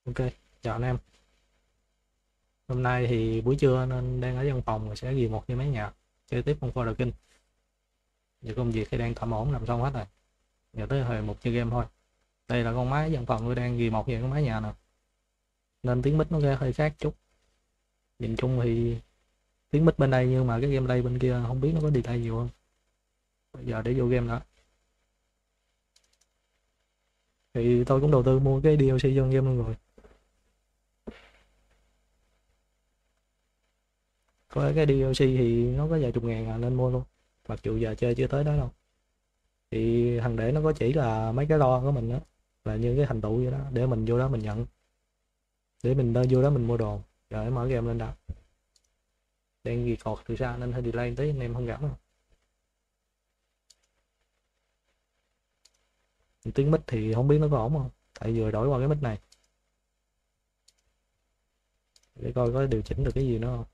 Ok, chào anh em. Hôm nay thì buổi trưa nên đang ở văn phòng rồi sẽ ghi một với mấy nhạc chơi tiếp con For the King. Giờ công việc thì đang tạm ổn làm xong hết rồi. Giờ tới thời một chơi game thôi. Đây là con máy văn phòng tôi đang ghi một với con máy nhà nè. Nên tiếng mic nó nghe hơi khác chút. Nhìn chung thì tiếng mic bên đây nhưng mà cái gameplay bên kia không biết nó có delay nhiều không. Bây giờ để vô game nữa. Thì tôi cũng đầu tư mua cái DLC cho game luôn rồi. Có cái DLC thì nó có vài chục ngàn à nên mua luôn. Mặc dù giờ chơi chưa tới đó đâu. Thì thằng để nó có chỉ là mấy cái lo của mình đó là như cái thành tựu vậy đó để mình vô đó mình nhận, để mình vô đó mình mua đồ rồi mở game lên đó. Đang ghi cột từ xa nên hơi delay tí anh em không gặp đâu. Tiếng mic thì không biết nó có ổn không, tại vừa đổi qua cái mic này để coi có điều chỉnh được cái gì nữa không.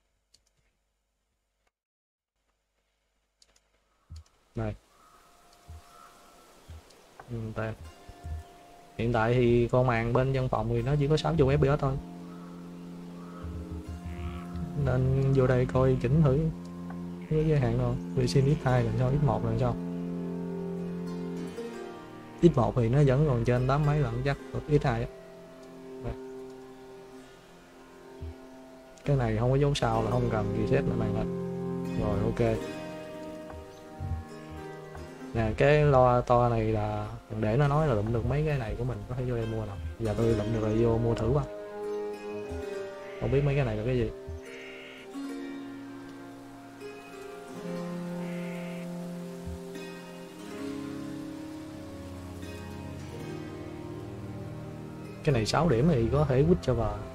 Này, tại hiện tại thì con màn bên văn phòng thì nó chỉ có 60 fps thôi, nên vô đây coi chỉnh thử cái giới hạn thôi. Tôi xin x2 lần sau, x1 lần sau. X1 thì nó vẫn còn trên 8 mấy lần chắc, x2 á. Cái này không có dấu sao là không cần reset lại màn hình. Rồi ok. Nè cái loa to này là để nó nói là lụm được mấy cái này của mình có thể vô đây mua nào. Giờ tôi lụm được là vô mua thử qua. Không biết mấy cái này là cái gì. Cái này 6 điểm thì có thể quýt cho vào.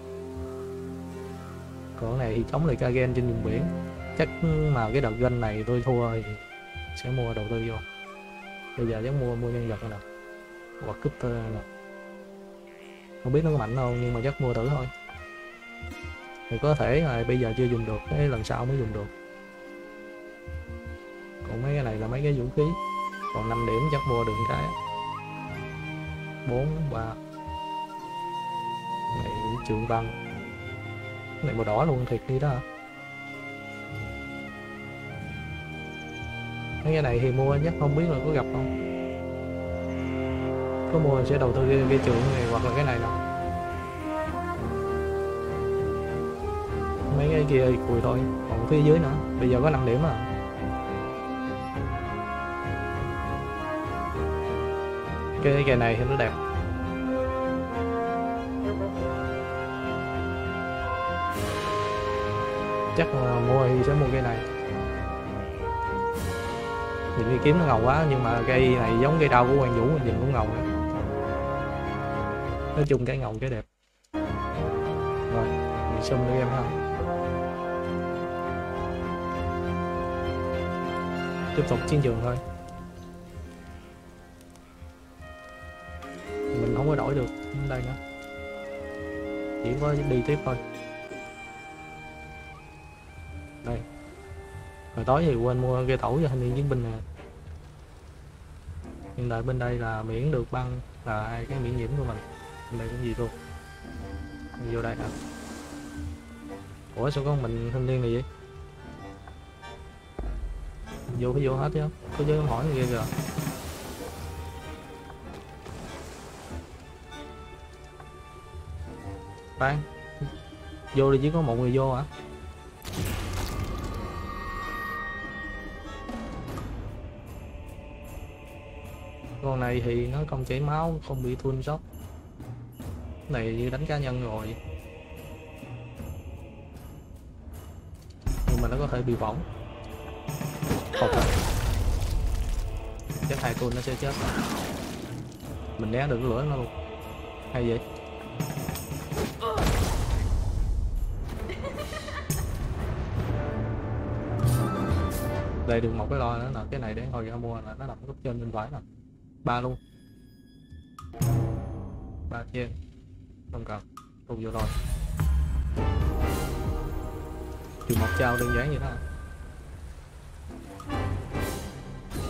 Còn cái này thì chống lại Kagen trên vùng biển. Chắc mà cái đợt ganh này tôi thua thì sẽ mua đầu tư vô. Bây giờ chắc mua nhân vật này nè, hoặc Cutter này nè. Không biết nó có mạnh không nhưng mà chắc mua thử thôi. Thì có thể là bây giờ chưa dùng được, cái lần sau mới dùng được. Còn mấy cái này là mấy cái vũ khí. Còn 5 điểm chắc mua được cái 4, 3 này trường băng. Cái này màu đỏ luôn thiệt đi đó. Mấy cái này thì mua chắc không biết là có gặp không. Có mua sẽ đầu tư cái trường này hoặc là cái này đâu. Mấy cái kia cùi thôi, còn phía dưới nữa. Bây giờ có 5 điểm à. Cái này thì nó đẹp. Chắc là mua thì sẽ mua cây này. Nhìn cái kiếm nó ngầu quá nhưng mà cây này giống cây đao của Quang Vũ, nhìn cũng ngầu nữa. Nói chung cái ngầu cái đẹp. Rồi, mình xung lên game ha. Tiếp tục chiến trường thôi. Mình không có đổi được đây nữa. Chỉ có đi tiếp thôi. Đây. Rồi tối thì quên mua cây tẩu cho thanh niên chiến binh nè. Hiện tại bên đây là miễn được băng là hai cái miễn nhiễm của mình. Bên đây cũng gì luôn. Mình vô đây hả? Ủa sao có mình thanh niên này vậy? Vô phải vô hết chứ. Có chứ hỏi người kia kìa. Khoan. Vô thì chỉ có một người vô hả? Con này thì nó không chảy máu, không bị thun sốc. Này như đánh cá nhân rồi. Nhưng mà nó có thể bị bỏng. Không phải. Chắc hai tuôn nó sẽ chết. Mình né được lửa nó luôn. Hay vậy? Đây được một cái lo nữa là cái này để hồi ra mua là nó nằm góc trên bên phải nè. 3 luôn. 3 trên. Không cần. Tung vô rồi. Chỉ một trao đơn giản vậy đó.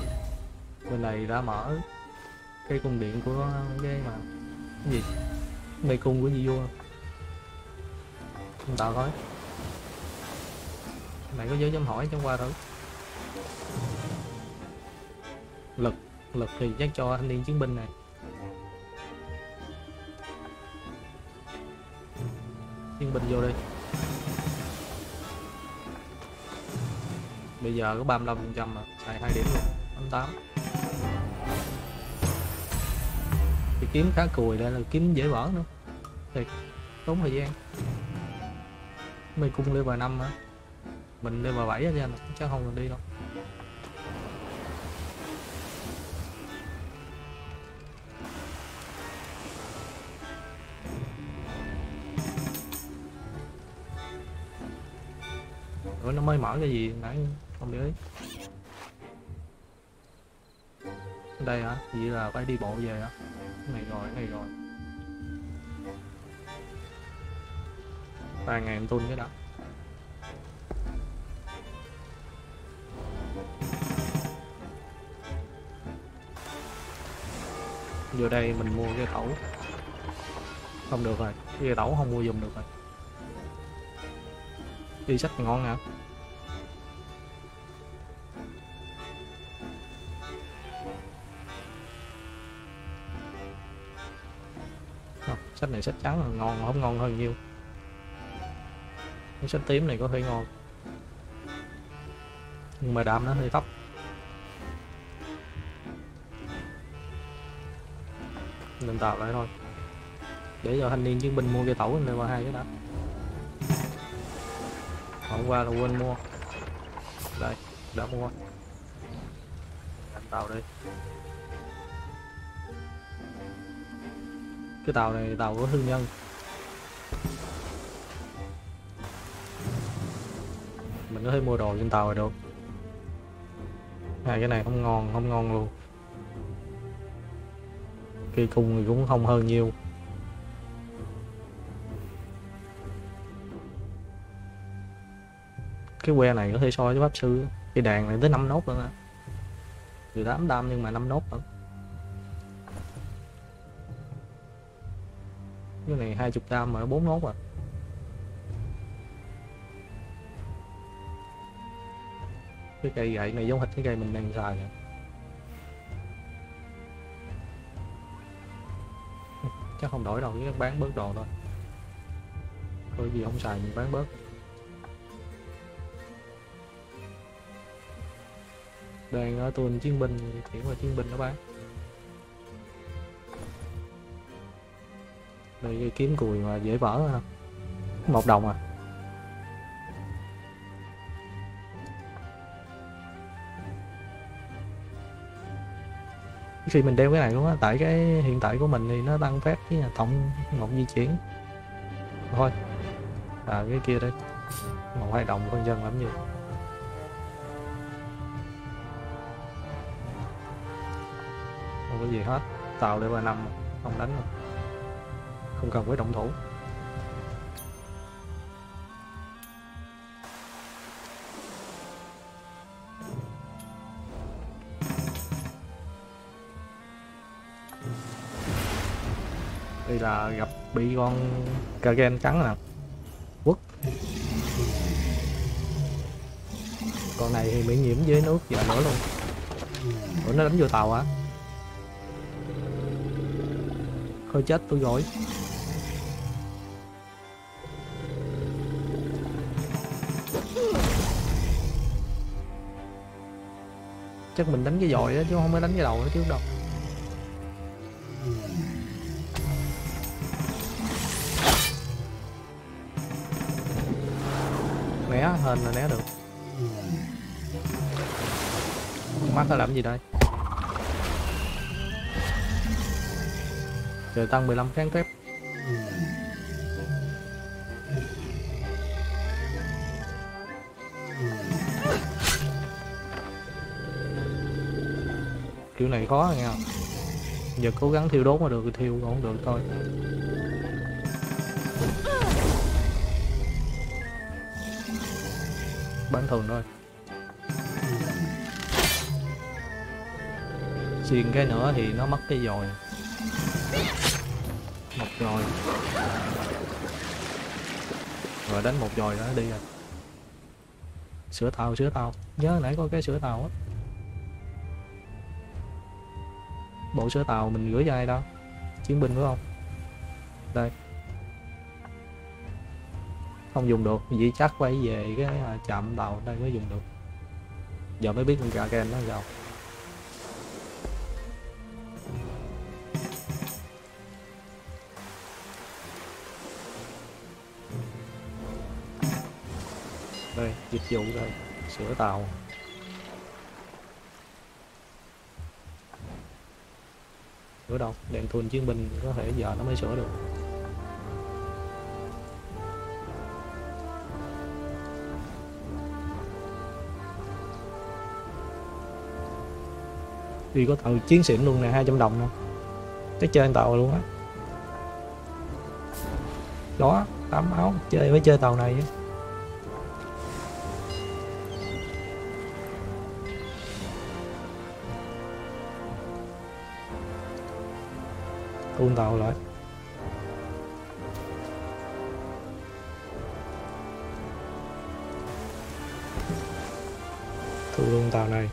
Bên này đã mở cái cung điện của cái mà cái gì mê cung của Di vua không tạo thôi. Này có dấu chấm hỏi trong qua thử. Lực thì chắc cho thanh niên chiến binh này. Chiến binh vô đi. Bây giờ có 35% mà xài 2 điểm luôn. 88. Cái kiếm khá cùi, đây là kiếm dễ vỡ nữa. Thiệt tốn thời gian. Mê cung level 5 hả? Mình level 7 á anh, chắc không cần đi đâu. Rồi nó mới mở cái gì nãy không để ý. Đây hả? Vậy là phải đi bộ về hả? Cái này rồi. 3.000 tuôn cái đó. Vô đây mình mua cái tẩu. Không được rồi, cái tẩu không mua dùng được rồi. Đi sách ngon hả? Sách này sách trắng là ngon, không ngon hơn nhiêu. Cái sách tím này có thể ngon, nhưng mà đam nó hơi thấp. Nên tạo lại thôi, để cho thanh niên chiến binh mua cây tẩu lên qua 2 cái đó. Hôm qua là quên mua, đây đã mua. Anh tàu đi. Cái tàu này tàu của thương nhân. Mình có thể mua đồ trên tàu rồi được. Hai cái này không ngon luôn. Cây cung thì cũng không hơn nhiêu. Cái que này có thể so với pháp sư. Cái đàn này tới 5 nốt nữa nè. Từ 8 đam nhưng mà 5 nốt nữa. Cái này 20 đam mà 4 nốt à. Cái cây gậy này giống hệt cái cây mình đang xài nè. Chắc không đổi đâu, chứ bán bớt đồ thôi. Thôi gì không xài mình bán bớt. Đang ở tuần chiến binh, chuyển qua chiến binh nó bán. Đây cái kiếm cùi mà dễ vỡ ha. 1 đồng à. Khi mình đeo cái này luôn á, tại cái hiện tại của mình thì nó tăng phép với tổng một di chuyển. Thôi. Cái kia đây. 1-2 đồng con dân làm gì. Không có gì hết. Tàu level 5 không đánh đâu. Không cần phải động thủ. Đây là gặp bị con Kagen cắn nè. Quất. Con này thì miễn nhiễm dưới nước giờ nữa luôn. Ủa nó đánh vô tàu hả? Thôi chết tôi rồi. Chắc mình đánh cái dòi đó chứ không phải đánh cái đầu nó trước đâu. Né hên là né được. Mắt nó làm gì đây? Trời tăng 15 kháng phép. Kiểu này khó nghe. Giờ cố gắng thiêu đốt mà được thì thiêu, còn không được thôi. Bán thường thôi. Xuyên cái nữa thì nó mất cái dòi. Một rồi. Rồi đánh một rồi đã đi rồi. Sửa tàu, sửa tàu. Nhớ nãy có cái sửa tàu á. Bộ sửa tàu mình gửi cho ai đâu? Chiến binh phải không? Đây. Không dùng được, chỉ chắc quay về cái trạm tàu đây mới dùng được. Giờ mới biết con Kraken nó sao. Đây, dịch vụ đây, sửa tàu. Sửa đâu? Đèn thun chiến binh có thể giờ nó mới sửa được. Đi có tàu chiến xịn luôn nè, 200 đồng nè. Cái chơi tàu luôn á. Đó, 8 áo, chơi mới chơi tàu này chứ. Tuôn tàu lại. Thu luôn tàu này.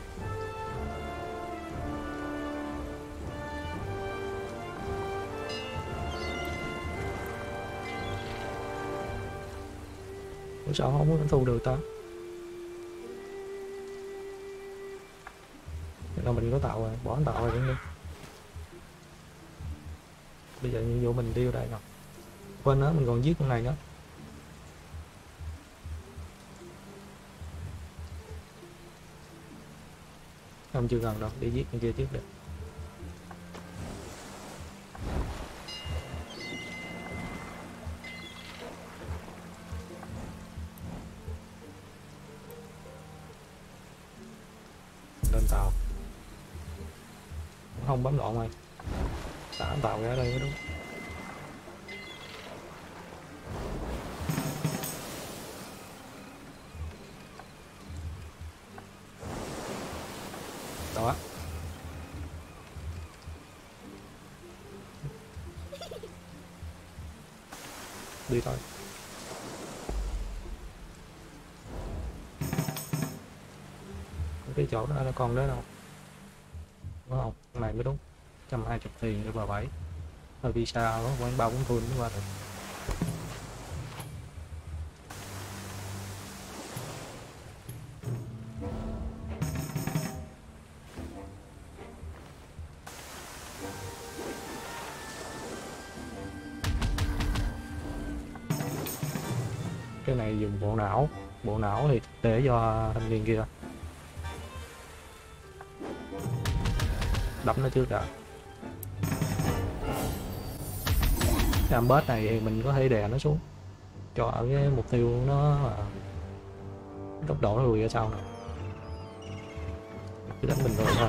Ủa sao không có thu được ta? Là mình có tàu rồi, bỏ tàu rồi cũng đi. Bây giờ nhiệm vụ mình đi vô đây nè. Quên đó, mình còn giết con này nữa. Không, chưa cần đâu, đi giết con kia trước đi. Lên tàu. Không bấm lộn rồi. Xả tàu ra đây mới đúng. Đó. Đi thôi. Cái chỗ đó nó còn đấy đâu. Đúng không? Cái này mới đúng. 120 tiền để vào 7. Hơi bị xa đó, quán 3-4 thun mới qua được. Cái này dùng bộ não thì để cho thanh niên kia đấm nó trước đã. Cái boss này thì mình có thể đè nó xuống cho ở cái mục tiêu nó tốc độ nó lùi ra sau này, cứ đánh bình thường thôi.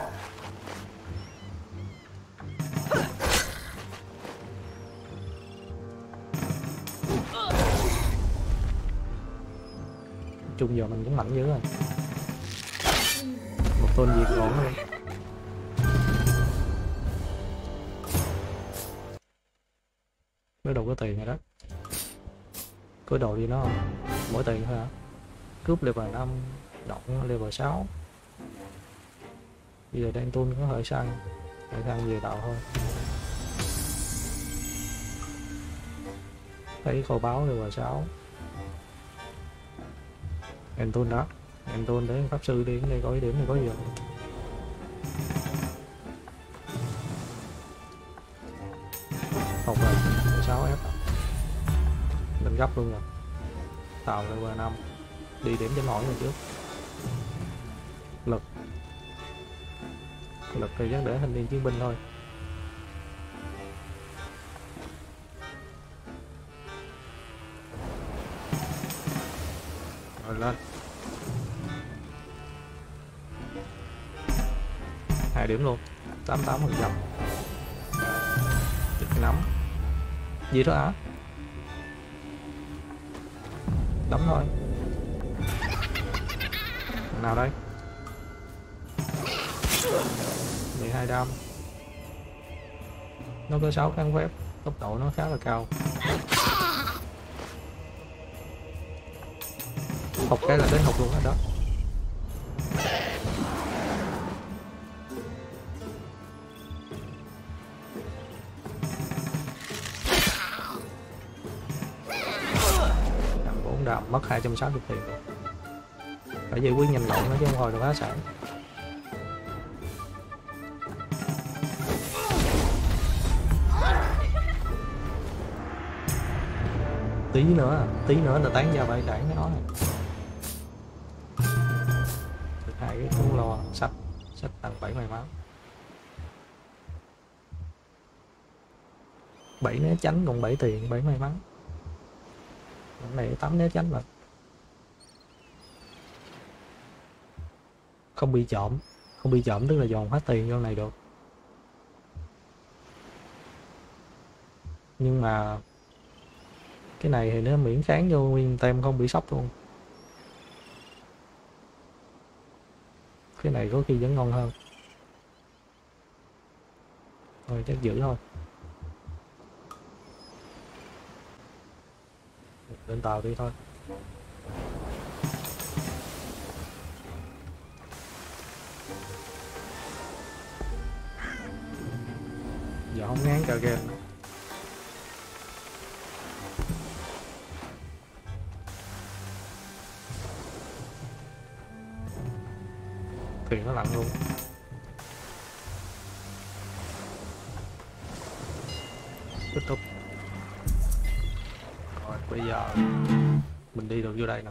Chung giờ mình cũng mạnh dữ rồi. Một tôn diệt ổn luôn. Mới đâu có tiền rồi đó. Có đồ gì nó không? Mỗi tiền thôi hả? Cướp level 5, động level 6. Bây giờ đang tuôn có hơi xăng về tạo thôi. Thấy kho báo level 6. Enton đó, Enton để pháp sư đi, đây có cái điểm này có gì không? Học rồi, 6F mình gấp luôn rồi. Tàu level 5 đi điểm chấm hỏi này trước. Lực thì chắc để thanh niên chiến binh thôi. Rồi lên 2 điểm luôn, 88%. Chụp nắm gì đó hả? Đấm thôi. Nào đây? 12 đam. Nó có 6 kháng phép. tốc độ nó khá là cao. Hụt cái là đến hụt luôn đó. Làm 4 đàm mất 260 tiền rồi. Phải giải quyết nhanh lộn nó chứ không hồi được phá sản. Tí nữa là tán ra bãi đảng cái nó này. Được 2 cái cũng lo sách tăng 70 máu. 7 né tránh còn 7 tiền 7 may mắn. Cái này 8 né tránh mà không bị trộm tức là dồn hết tiền vô này được. Nhưng mà cái này thì nó miễn kháng vô nguyên tem không bị sốc luôn. Cái này có khi vẫn ngon hơn. Thôi chắc giữ thôi. Lên tàu đi thôi. Giờ không ngán cả game nữa. Thuyền nó lặn luôn. Kết thúc. Rồi bây giờ mình đi được vô đây nè.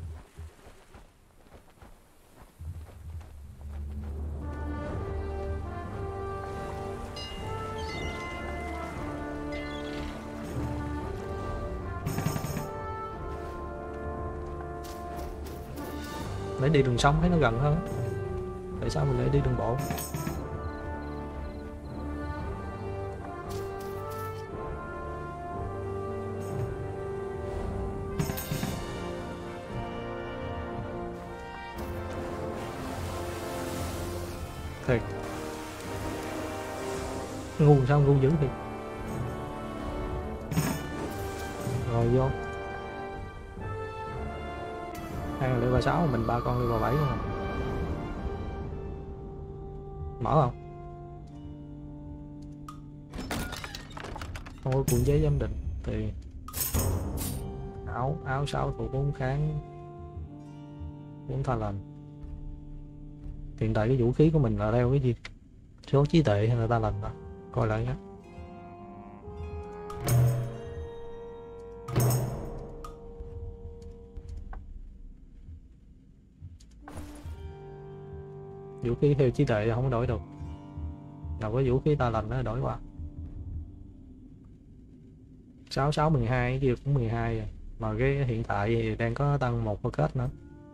Để đi đường sông thấy nó gần hơn. Tại sao mình lại đi đường bộ? Thiệt ngu sao ngu dữ thiệt. Rồi vô 2036 mình 3 con level 7 luôn rồi. Mở không? Không có cuộn giấy giám định thì áo 6 thủ 4 kháng 4 tha lệnh. Hiện tại cái vũ khí của mình là đeo cái gì? Số trí tuệ hay là ta lệnh đó? Coi lại nhé. Vũ khí theo trí tuệ không có đổi được. Nào có vũ khí ta lệnh nó đổi qua 66 12 kia cũng 12 rồi. Mà cái hiện tại thì đang có tăng một focus nữa.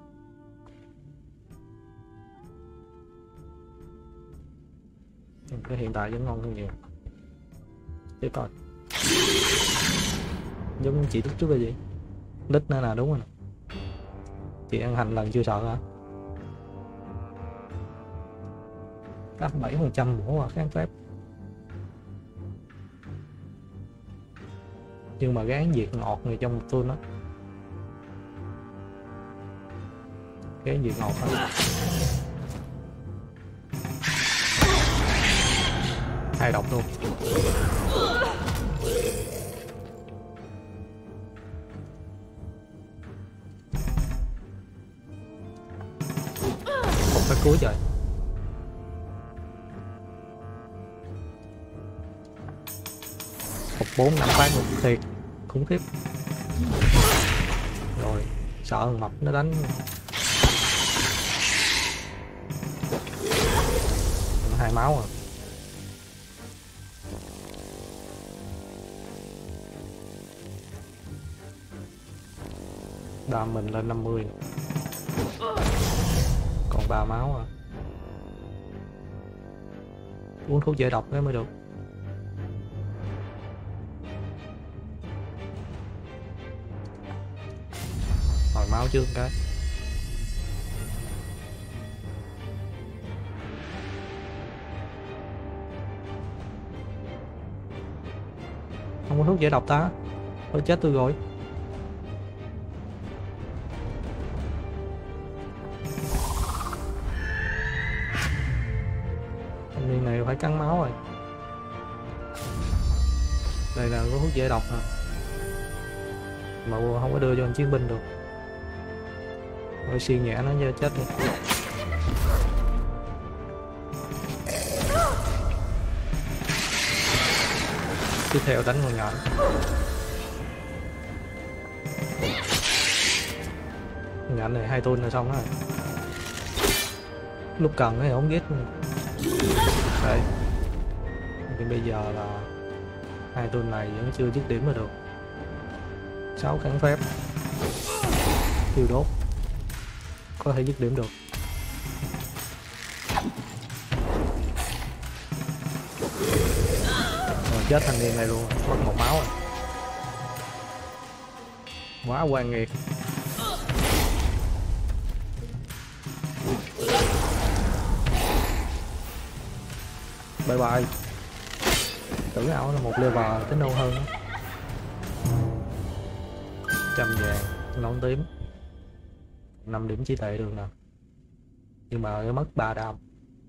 Cái hiện tại vẫn ngon hơn nhiều. Tiếp thôi. Giống chị lúc trước là gì? Đích nữa là đúng rồi. Chị ăn hành lần chưa sợ hả? 87% bổ vào kháng phép. Nhưng mà gán diệt ngọt người trong một tuôn đó. Gán diệt ngọt hết. 2 độc luôn. Một cái cuối trời. Một 4 5 phát luôn thiệt khủng khiếp. Rồi sợ thằng mập nó đánh. Nó 2 máu à. Đam mình lên 50. Còn 3 máu à. Uống thuốc giải độc cái mới được. Hồi máu trước cái. hút giải độc ta. Tôi chết tôi rồi. Thanh niên này phải cắn máu rồi. Đây là có hút giải độc hả? Mà không có đưa cho anh chiến binh được. Rồi xiên nhẹ nó cho chết luôn. Tiếp theo đánh con nhỏ. Nhện này 2 tuần là xong rồi. Lúc cần thì không ghét. Đấy. thì bây giờ là 2 tuần này vẫn chưa dứt điểm mà được. 6 kháng phép, thiêu đốt, có thể dứt điểm được. Rồi chết thanh niên này luôn, mất 1 máu rồi. Quá oan nghiệt. Bye bye. Tưởng ảo là 1 level tính đâu hơn. 100 vàng, nón tím, 5 điểm trí tuệ được nè. Nhưng mà nó mất 3 đam.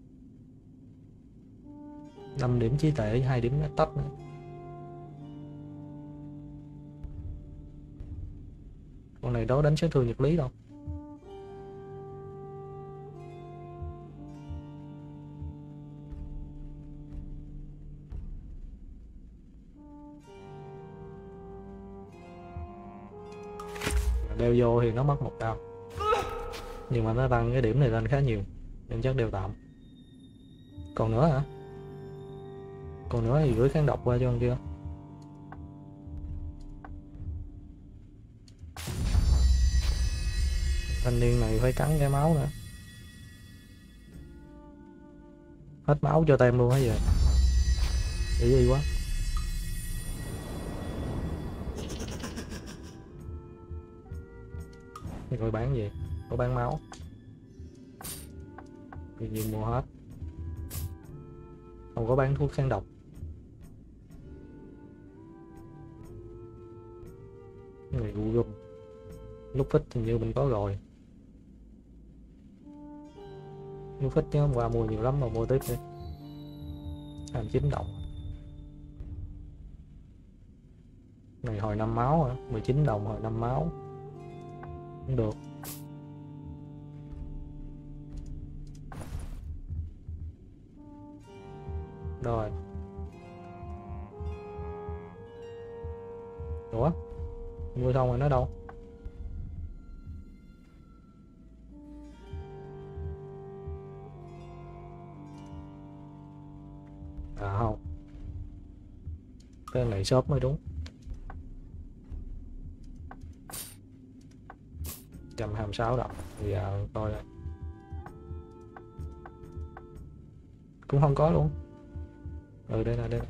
5 điểm trí tuệ, 2 điểm tách nữa. Con này đó đánh sát thương nhật lý đâu. Đeo vô thì nó mất 1 đam, nhưng mà nó tăng cái điểm này lên khá nhiều nên chắc đều tạm. Còn nữa hả? Còn nữa thì gửi kháng độc qua cho con kia. Thanh niên này phải cắn cái máu nữa. Hết máu cho tem luôn hả vậy? Để gì quá. Rồi bán gì? Có bán máu. Vì gì mua hết. Không có bán thuốc kháng độc. Cái này gu gum. Lúc phích thì như mình có rồi. Lúc phích chứ hôm qua mua nhiều lắm mà mua tiếp đi. 29 đồng. Này hồi 5 máu hả? 19 đồng hồi 5 máu. Không được. Rồi. Ủa? Mua xong rồi nó đâu? À không. Cái này shop mới đúng. 126 đồng. Bây giờ coi lại. Cũng không có luôn. Ừ đây là đây.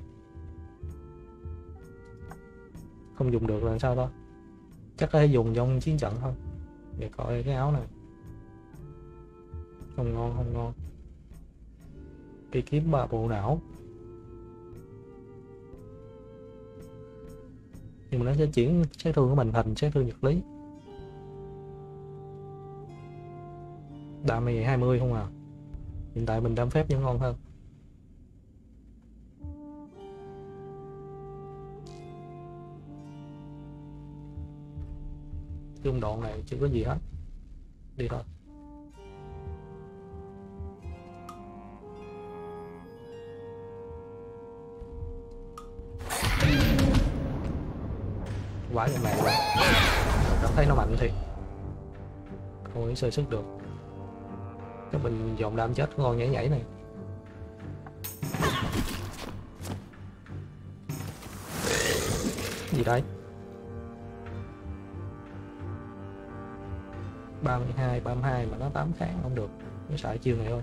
Không dùng được là sao đó. Chắc có thể dùng trong chiến trận thôi. Để coi cái áo này. Không ngon, không ngon. Cây kiếm 3 bộ não. Nhưng mà nó sẽ chuyển sát thương của mình thành sát thương nhật lý. Damage 20 không à. Hiện tại mình đam phép vẫn ngon hơn. Trung đoạn này chưa có gì hết. Đi thôi. Quá vậy mẹ. Cảm thấy nó mạnh thiệt. Không có sơ sức được. Các mình dồn đam chết ngon nhảy nhảy này. Gì đây? 32 mà nó 8 kháng không được. Nó xài chiêu này thôi.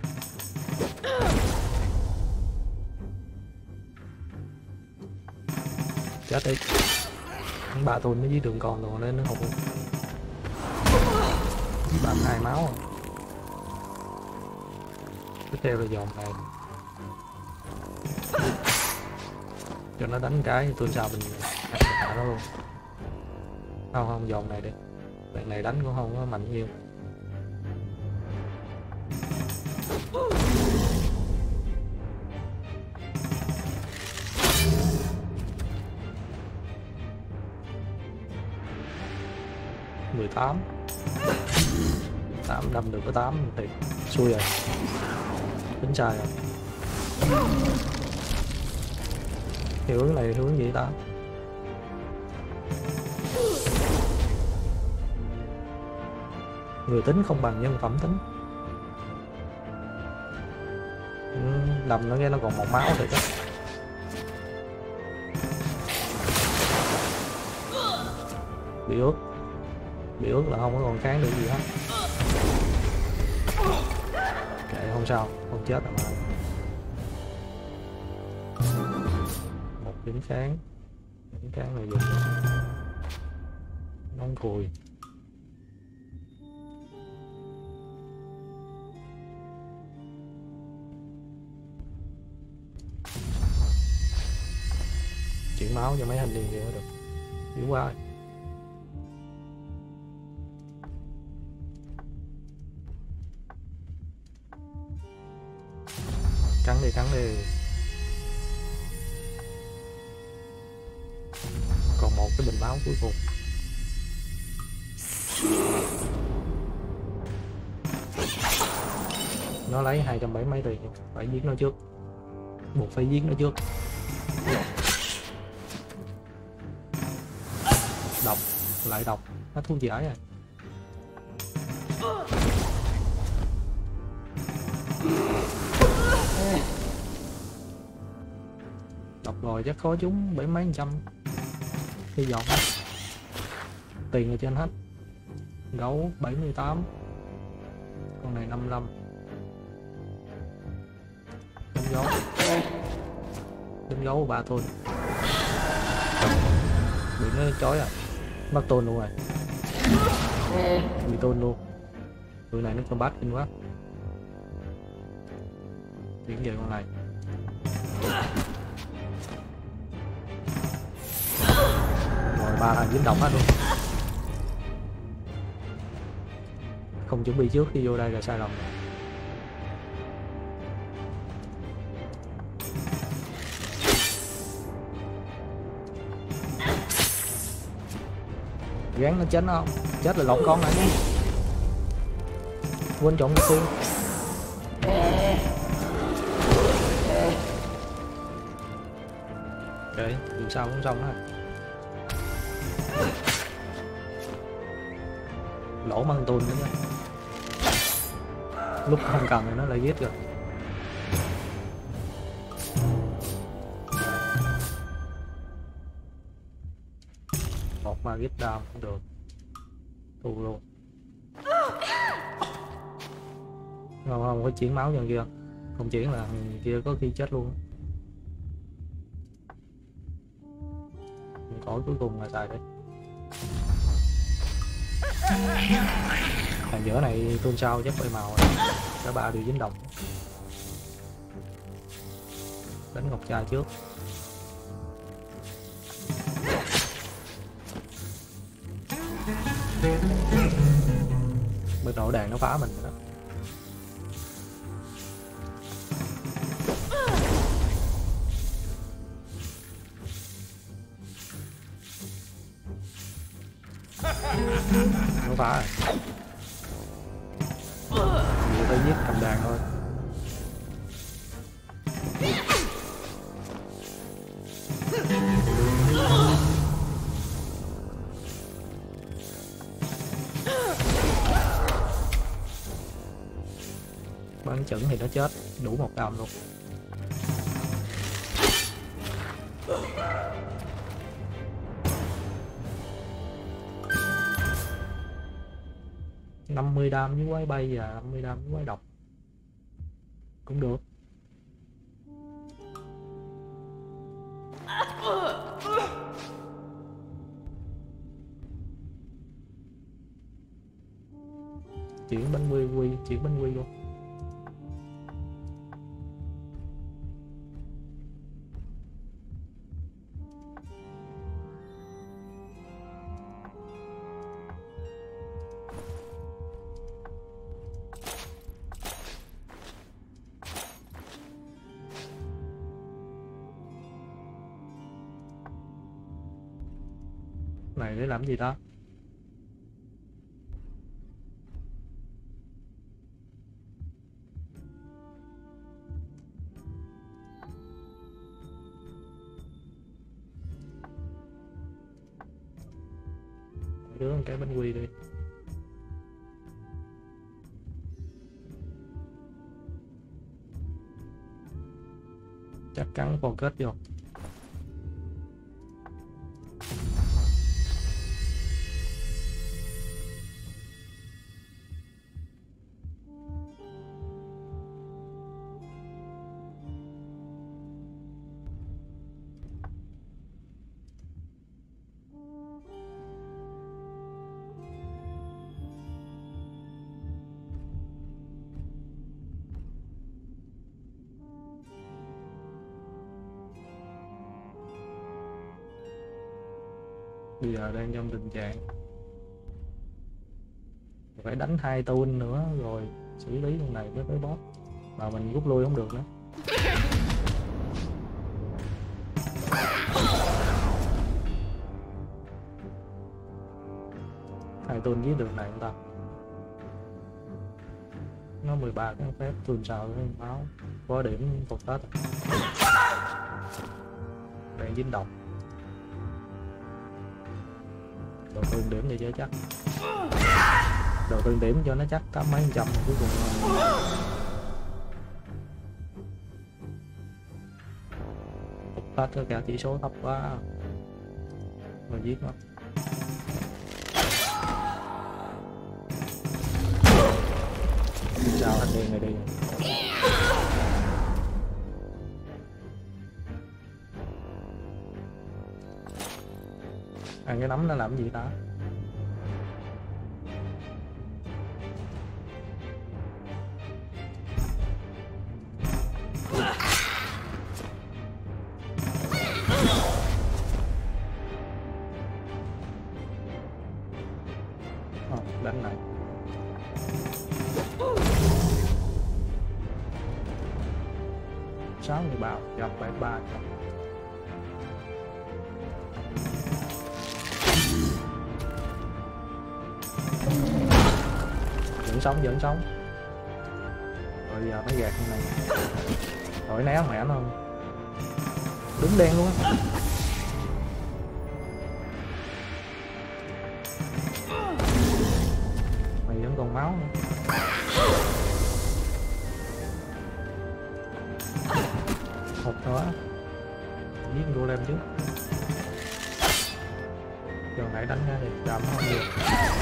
Chết đi. 3 tuần nó dưới đường còn rồi nên nó hụt. 32 máu rồi. Tiếp theo là dòng này. cho nó đánh cái tôi sao mình hạ nó luôn. Không không, dồn này đi, đoạn này đánh cũng không có mạnh nhiều. Mười tám, 8 đâm được có 8 thì xui rồi, tính sai rồi. Hiệu ứng này hướng gì ta? Người tính không bằng nhân phẩm tính. Đầm nó nghe nó còn một máu thì chắc. Bị ướt, bị ướt là không có còn kháng được gì hết. Kệ không sao, không chết rồi mà. Một điểm kháng, điểm kháng này dùng nóng cùi. Chuyển máu cho mấy thanh niên kia mới được, yếu quá rồi. Cắn đi, cắn đi. Còn một cái bình máu cuối cùng. Nó lấy 270 mấy tiền, phải giết nó trước, buộc phải giết nó trước. Độc, lại độc, nó thu giải rồi. Độc rồi chắc khó trúng 70 mấy trăm. Hy vọng tiền ở trên hết. Gấu 78, con này 55. Đánh gấu, đánh gấu 3 thôi, bị nó chói à, mất tôn luôn rồi, bị tôn luôn. Tụi này nó combat kinh quá. Chuyển về con này. Rồi 3 thằng dính độc hết luôn. Không chuẩn bị trước khi vô đây là sai lầm. Gán nó chết nó không? Chết là lộn con lại nhé. Quên chọn xuyên. Ok, dù sao cũng xong ha. Lỗ măng tùn nữa nha. Lúc không cần thì nó lại giết rồi. Một ma giết down cũng được. Thu luôn. Không không có chuyển máu nhân kia. Không chuyển là kia có khi chết luôn. Cõi cuối cùng là xài đây. Thằng giữa này tôn sao chắc bay màu rồi. Cả ba đều dính đồng. Đánh ngọc trai trước. Bên nội đàn nó phá mình rồi đó. Nó phá rồi. Nhiều tới giết cầm đàn thôi. Bắn chẩn thì nó chết, đủ một đòn luôn. Năm 50 đam với quái bay và 50 đam với quái độc cũng được. Chuyển bánh quy, chuyển bánh quy luôn. Này để làm gì đó? Đứa một cái bánh quy đi. Chắc cắn focus vô. Bây giờ đang trong tình trạng phải đánh 2 tool nữa rồi xử lý con này với tới boss, mà mình rút lui không được nữa. Hai tool giết được này không ta? Nó 13 cái phép tool sao cái máu có điểm phục hết. Đang dính độc. Đầu tư điểm để cho chắc, đầu tư điểm cho nó chắc tám mấy trăm cuối cùng hết tất cả chỉ số thấp quá rồi giết nó. Sao anh đen này đi. Ăn cái nấm nó làm gì ta? Đánh này. Sáu người bào gặp 73. Vẫn sống rồi giờ nó gạt như này rồi né mẹ nó không đúng đen luôn á. Mày vẫn còn máu nữa. Hụt nữa giết golem trước giờ nãy đánh ra thì đâm không được.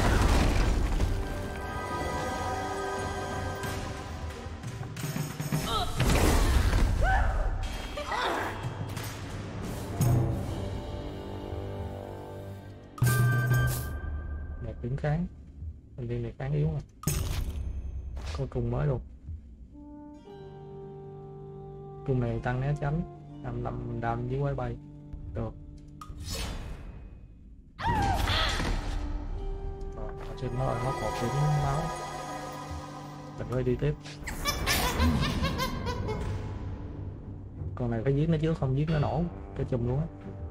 Điểm kháng mình viên này kháng yếu mà có cung mới luôn. Cung này tăng né tránh 55 đam với quái bay được. Rồi trên nó rồi mất một điểm máu mình phải đi tiếp. Con này phải giết nó trước, không giết nó nổ cái chùm luôn á.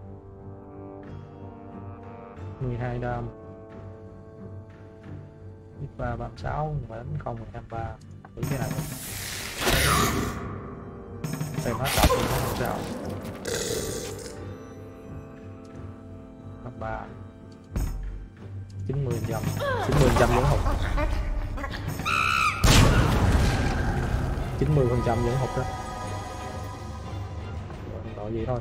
12 đam 3 36 mà đánh không 23 thử cái này xem nó tập thì nó làm sao. 3 90 trăm vẫn hụt 90% vẫn hụt đó. Đội gì thôi.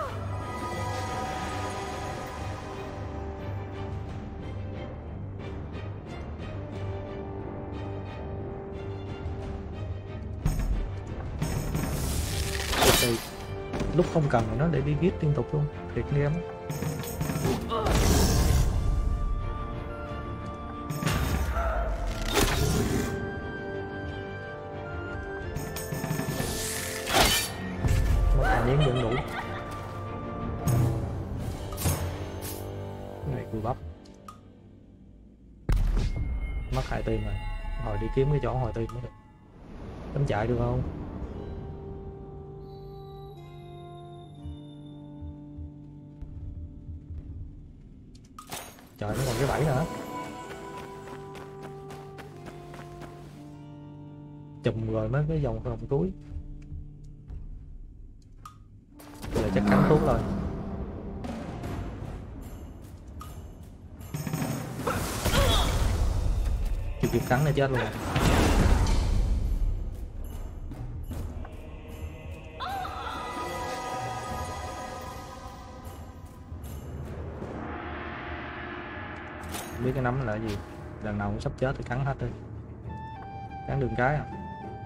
Lúc không cần nó để đi giết liên tục luôn, thiệt game. Mất cả miếng vẫn đủ. Cái này cùi bắp. Mất 2 tiền rồi. Hồi đi kiếm cái chỗ hồi tiền mới được. Đánh chạy được không? Trời, nó còn cái bẫy nữa. Chùm rồi mấy cái vòng túi. Giờ chắc cắn thuốc rồi. Chưa kịp cắn là chết luôn. Không biết cái nấm là gì, lần nào cũng sắp chết thì cắn hết đi. Cắn đường cái à.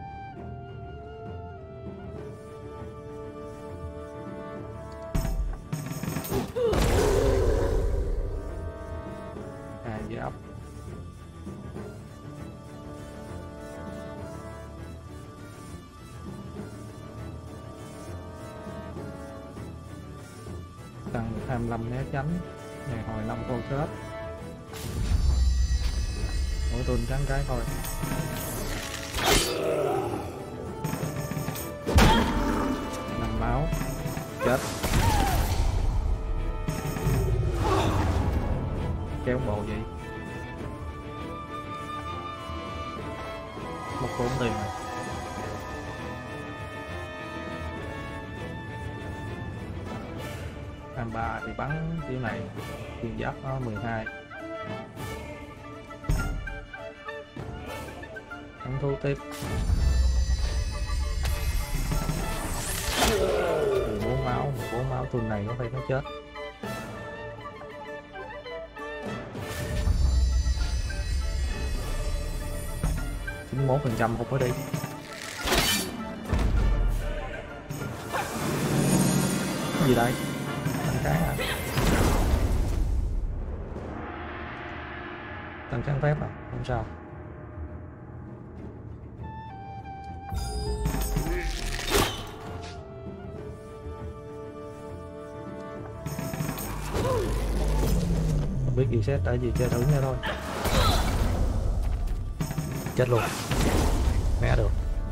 Dây ốc. Tăng 25 né tránh. Ngày hồi 5 cô kết. Mỗi tuần cắn cái thôi. 5 máu. Chết. Kéo bộ vậy. Một bốn tiền rồi. Am 3 thì bắn kiểu này. Tiền giáp nó 12. Bắn thu tiếp. 14 máu. 14 máu tuần này có phải nó chết. %, không có đi. Cái gì đây? Tăng kháng à? Tăng kháng phép à? Không sao. Không biết reset tại gì, chơi thử nha thôi. Chết luôn. Né được.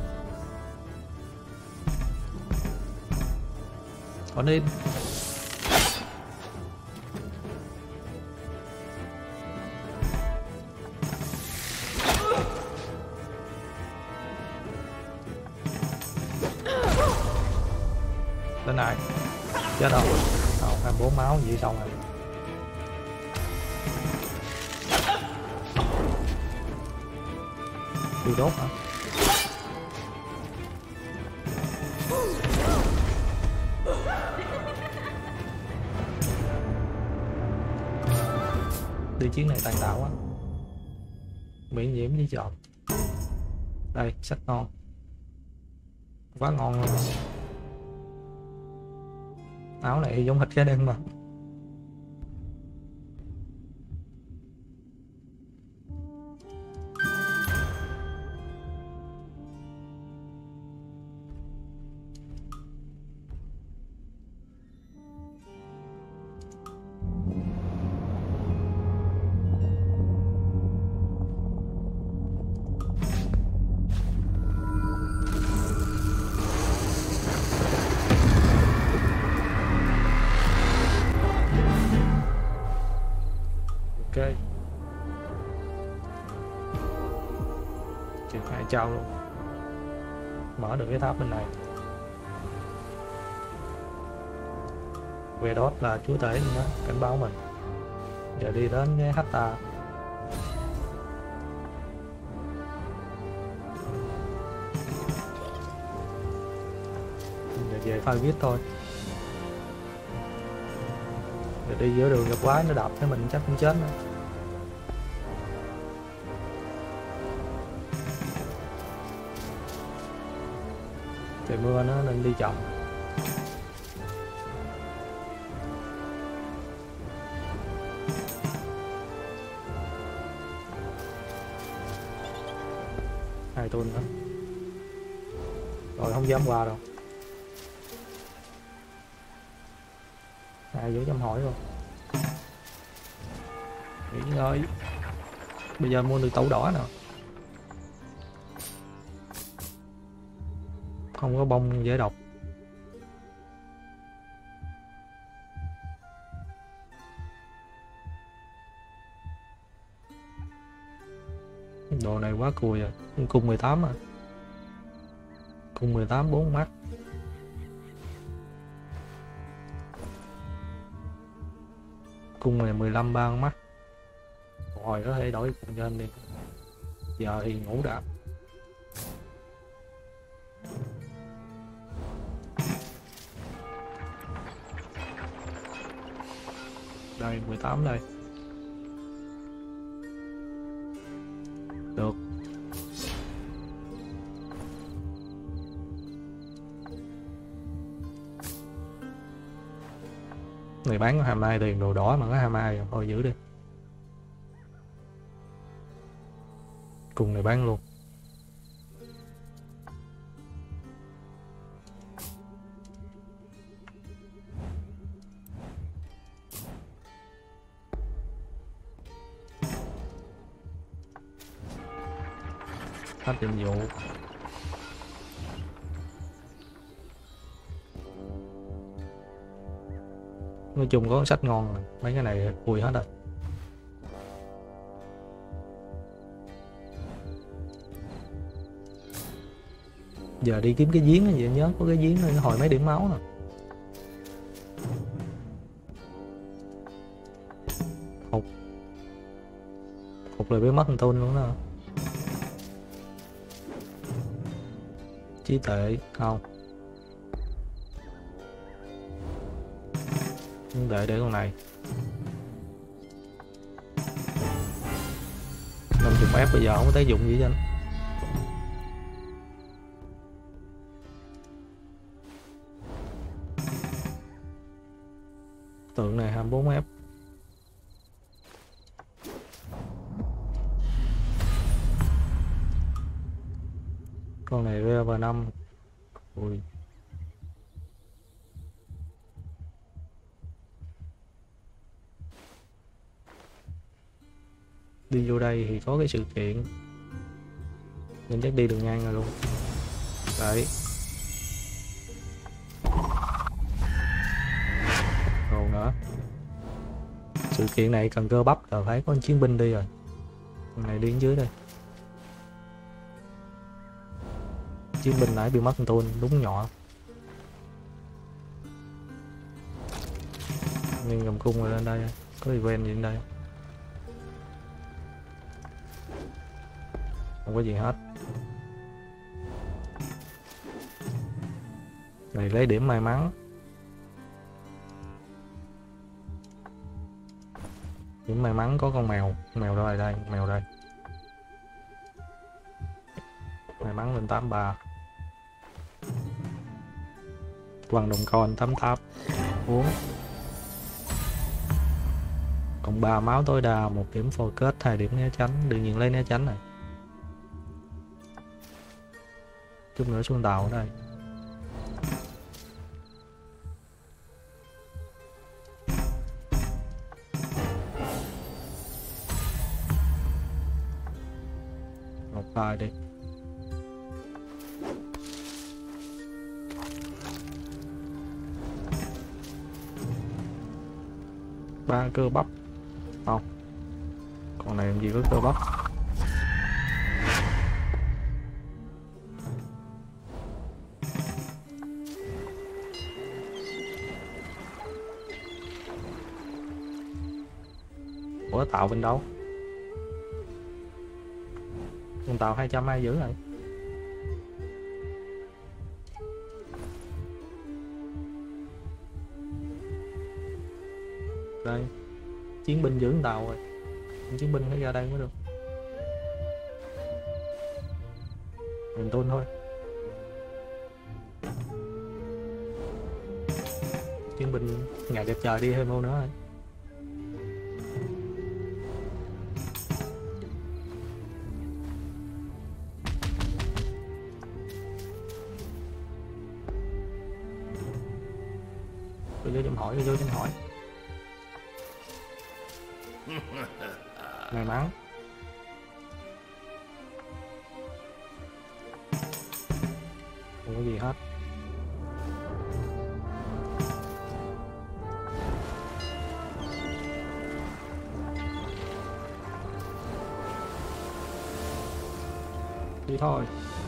Còn đi. Lên lại. Chết đâu. 24 máu gì xong rồi. Tiêu đốt hả? Đi chuyến này tàn tạo quá. Miễn nhiễm với chọn. Đây, sách ngon. Quá ngon luôn. Áo này giống thịt cá đen mà. Ok. Chừng 2 trao luôn. Mở được cái tháp bên này. Vedot là chúa tể đó, cảnh báo mình. Giờ đi đến cái Hatta. Giờ về pha viết thôi. Giờ đi giữa đường gặp quái nó đập cái mình chắc cũng chết nữa. Trời mưa nó nên đi chậm. Hai tuần nữa. Rồi không dám qua đâu. Ai vô chăm hỏi rồi. Nghỉ ngơi. Bây giờ mua được tẩu đỏ nè. Không có bông dễ độc. Đồ này quá cùi rồi. Cung 18 à. Cung 18 4 mắt. Cung này 15 3 mắt. Hồi có thể đổi cung cho anh đi. Giờ thì ngủ đã. Đây 18 đây. Được. Này bán có 22 tiền đồ đỏ mà có 22 rồi. Thôi giữ đi. Cùng này bán luôn. Hết nhiệm vụ. Nói chung có sách ngon rồi. Mấy cái này cùi hết rồi. Giờ đi kiếm cái giếng gì nhớ có cái giếng nó hồi mấy điểm máu nè. Hụt là biết mất một tôn luôn đó. Trí tuệ không. Để con này 50 F bây giờ không có tác dụng gì cho anh. Tượng này 24 F. Con này level 5. Ui. Đi vô đây thì có cái sự kiện nên chắc đi đường ngang rồi luôn. Đấy. Rồi nữa. Sự kiện này cần cơ bắp là phải có con chiến binh đi rồi. Con này đi đến dưới đây. Chiến binh nãy bị mất con tôn đúng nhỏ. Nhưng cầm cung rồi lên đây. Có event gì lên đây không có gì hết. Này lấy điểm may mắn. Điểm may mắn có con mèo. Con mèo đâu đây? Mèo đây. May mắn lên 83. Quăng đồng con 88. Uống. Còn 3 máu tối đa, 1 điểm focus, 2 điểm né tránh. Đương nhiên lấy né tránh này. Chút nữa xuống tàu ở đây. Một tay đi. Ba cơ bắp không, con này làm gì có cơ bắp. Ủa tạo bên đâu? Con tàu 200 ai giữ rồi. Đây chiến binh giữ con tàu rồi. Chiến binh phải ra đây mới được. Mình tôn thôi. Chiến binh ngày đẹp trời đi thêm ô nữa rồi. Vô chấm hỏi, vô chấm hỏi. May mắn. Không có gì hết. Đi thôi.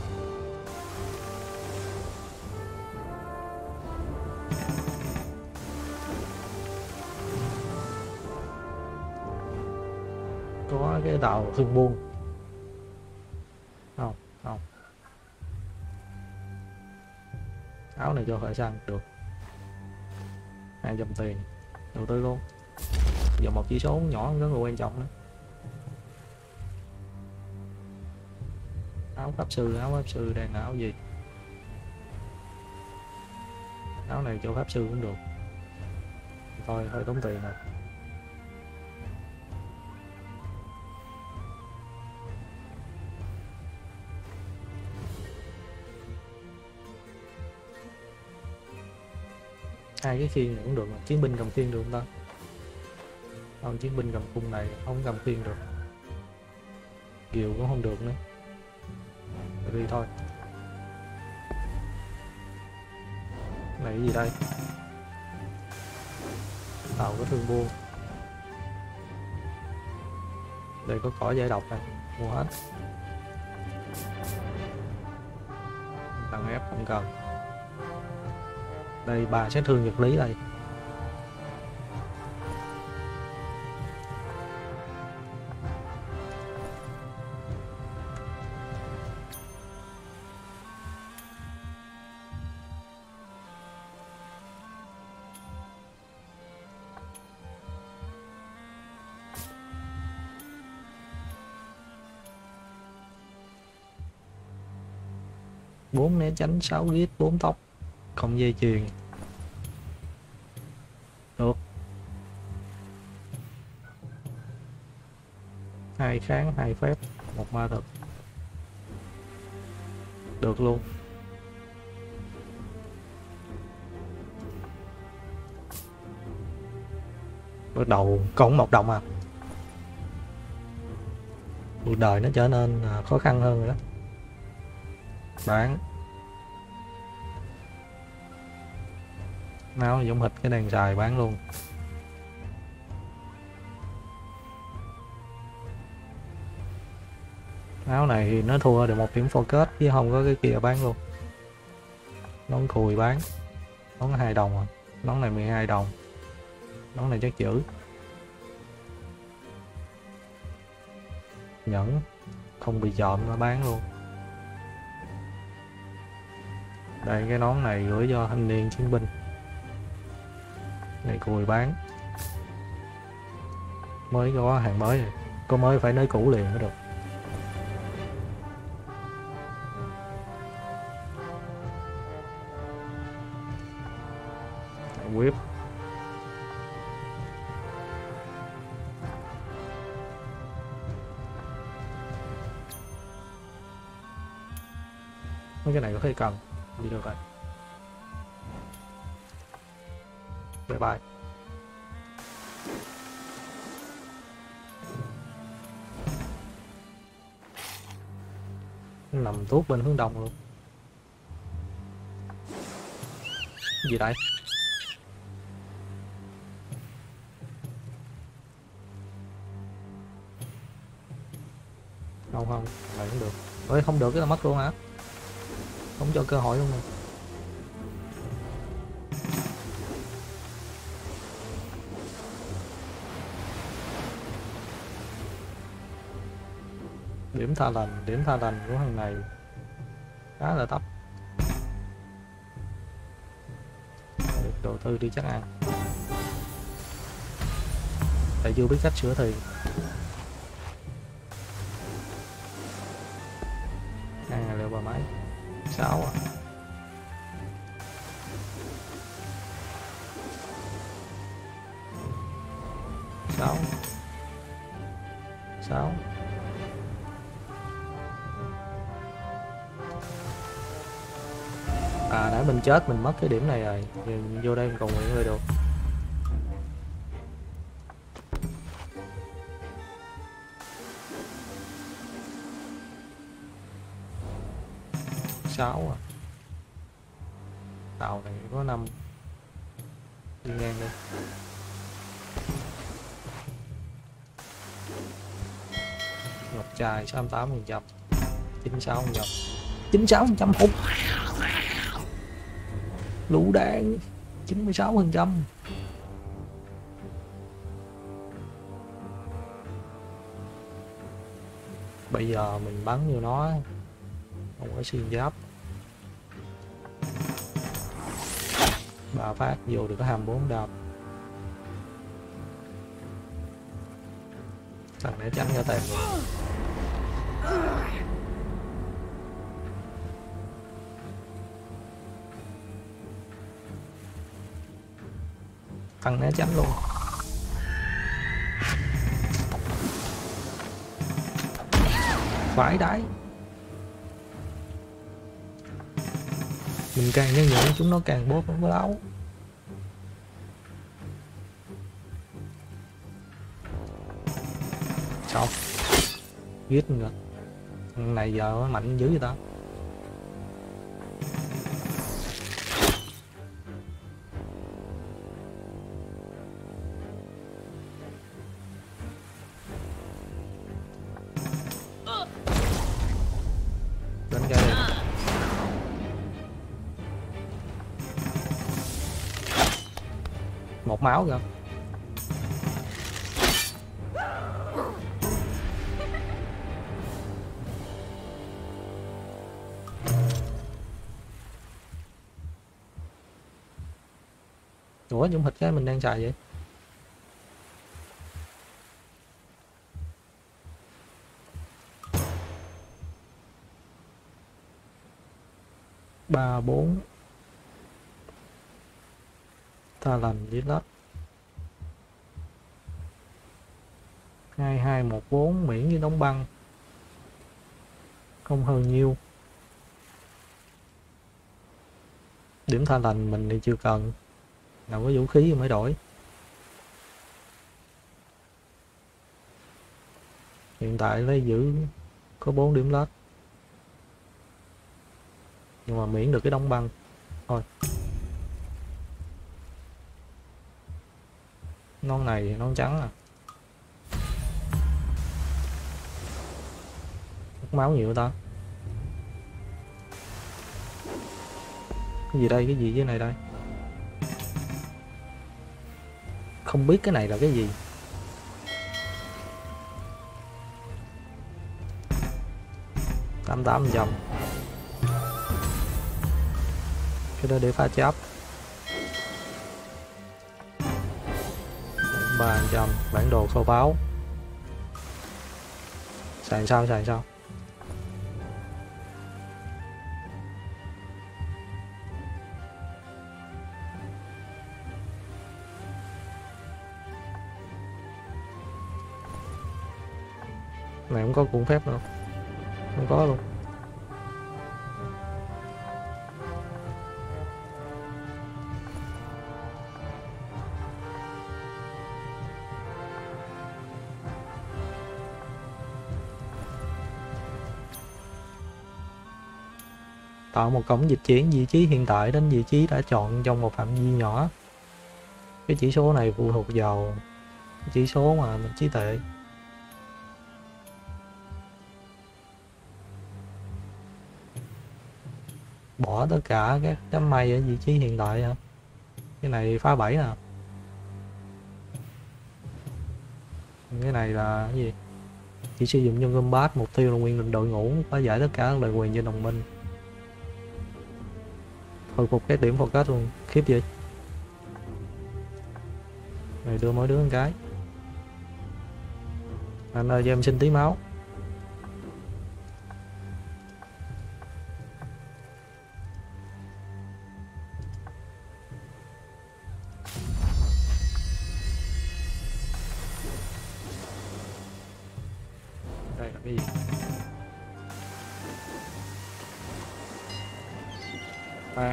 Có cái tàu thương buôn không? Không, áo này cho khởi xăng được 200 tiền, đầu tư luôn. Giờ một chỉ số nhỏ rất là quan trọng đó. Áo pháp sư đang là áo gì? Áo này cho pháp sư cũng được, thôi hơi tốn tiền rồi. Hai cái khiên này cũng được, chiến binh cầm khiên được không ta? Không, chiến binh cầm cung này không cầm khiên được, kiều cũng không được nữa. Đi thôi. Này cái gì đây? Tàu có thương buôn. Đây có cỏ giải độc này, mua hết. Tăng ép không cần. Đây 3 sát thương vật lý đây. Bốn né tránh, 6 gít, 4 tốc, không dây chuyền. Được. 2 kháng, 2 phép, 1 ma thực. Được luôn. Bắt đầu còn 1 đồng à. Cuộc đời nó trở nên khó khăn hơn rồi đó. Bán. Máu giống hệt cái đèn xài bán luôn. Áo này thì nó thua được 1 điểm focus chứ không có cái kia bán luôn. Nón cùi bán. Nón 2 đồng à. Nón này 12 đồng. Nón này chắc chữ. Nhẫn không bị trộm nó bán luôn. Đây cái nón này gửi cho thanh niên chiến binh. Này cùi bán. Mới có hàng mới rồi. Có mới phải nới cũ liền mới được. Whip. Mấy cái này có thể cần đi được rồi. Bye bye. Nằm tuốt bên hướng đông luôn. Gì đây? Không, này cũng được. Ơi không được cái là mất luôn hả? Không cho cơ hội luôn nè. Điểm tha lành của thằng này khá là thấp. Đầu tư đi chắc ăn. Tại chưa biết cách sửa thì. Liệu bà máy 6 à. 6 à, nãy mình chết mình mất cái điểm này rồi, mình vô đây mình cầu nguyện rồi được. À, tàu này có 5 đi ngang đi. Ngọc trai 68%, 96%. 96% hút. Lũ đạn 96%. Bây giờ mình bắn vô nó không có xuyên giáp. 3 phát vô được có 24 đợt. Thằng né tránh cho tèm luôn. Thằng né tránh luôn. Phải đấy. Mình càng nhân nhượng chúng nó càng bóp nó láo. Xong. Giết rồi. Thằng này giờ nó mạnh dữ vậy ta. Đánh cái đi. Một máu kìa. Ủa dung thịt cái mình đang xài vậy? Ba bốn ta làm với lát 2214 miễn với đóng băng không hơn nhiêu. Điểm tha lành mình thì chưa cần, nào có vũ khí mới đổi. Hiện tại lấy giữ có 4 điểm lát, nhưng mà miễn được cái đóng băng thôi. Nón này nón trắng à. Mất máu nhiều ta. Cái gì đây, cái gì dưới này đây? Không biết cái này là cái gì. Tám trăm. Cái đó để phá cháp. 300. Bản đồ kho báu. Xài sao? Này không có cuốn phép đâu. Không có luôn. Tạo một cổng dịch chuyển vị trí hiện tại đến vị trí đã chọn trong một phạm vi nhỏ. Cái chỉ số này phụ thuộc vào chỉ số mà trí tuệ. Bỏ tất cả các đám mây ở vị trí hiện tại hả? Cái này phá 7 nè. Cái này là cái gì? Chỉ sử dụng trong combat, mục tiêu là nguyên đội ngũ, phá giải tất cả lời quyền cho đồng minh. Hồi phục các điểm focus luôn, khiếp vậy. Này đưa mỗi đứa một cái. Anh ơi cho em xin tí máu. Đây là cái gì? Đây.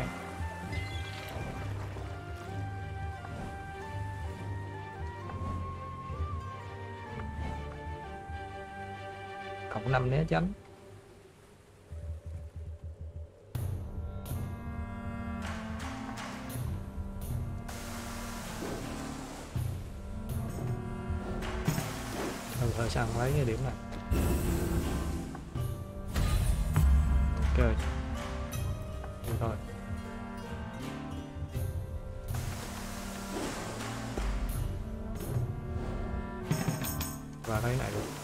Cộng 5 né tránh. Rồi sang lấy cái điểm này. Ok vậy thôi. Và cái này được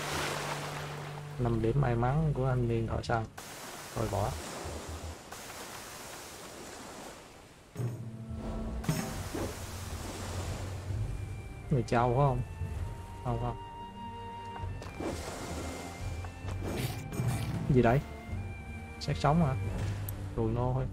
5 điểm may mắn của anh niên thợ săn, thôi bỏ. Người trâu phải không? Không không. Cái gì đấy? Xác sống hả? Rùi nô thôi.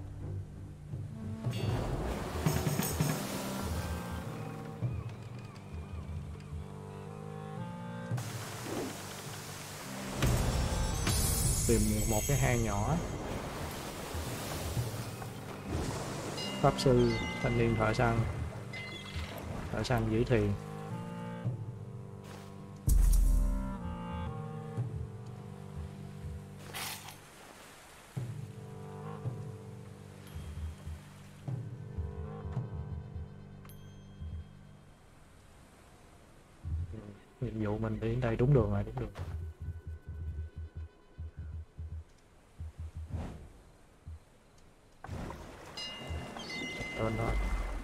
Tìm một cái hang nhỏ. Pháp sư, thanh niên thợ săn giữ thuyền. Nhiệm vụ mình đi đến đây đúng đường rồi, đúng đường. Tên đó.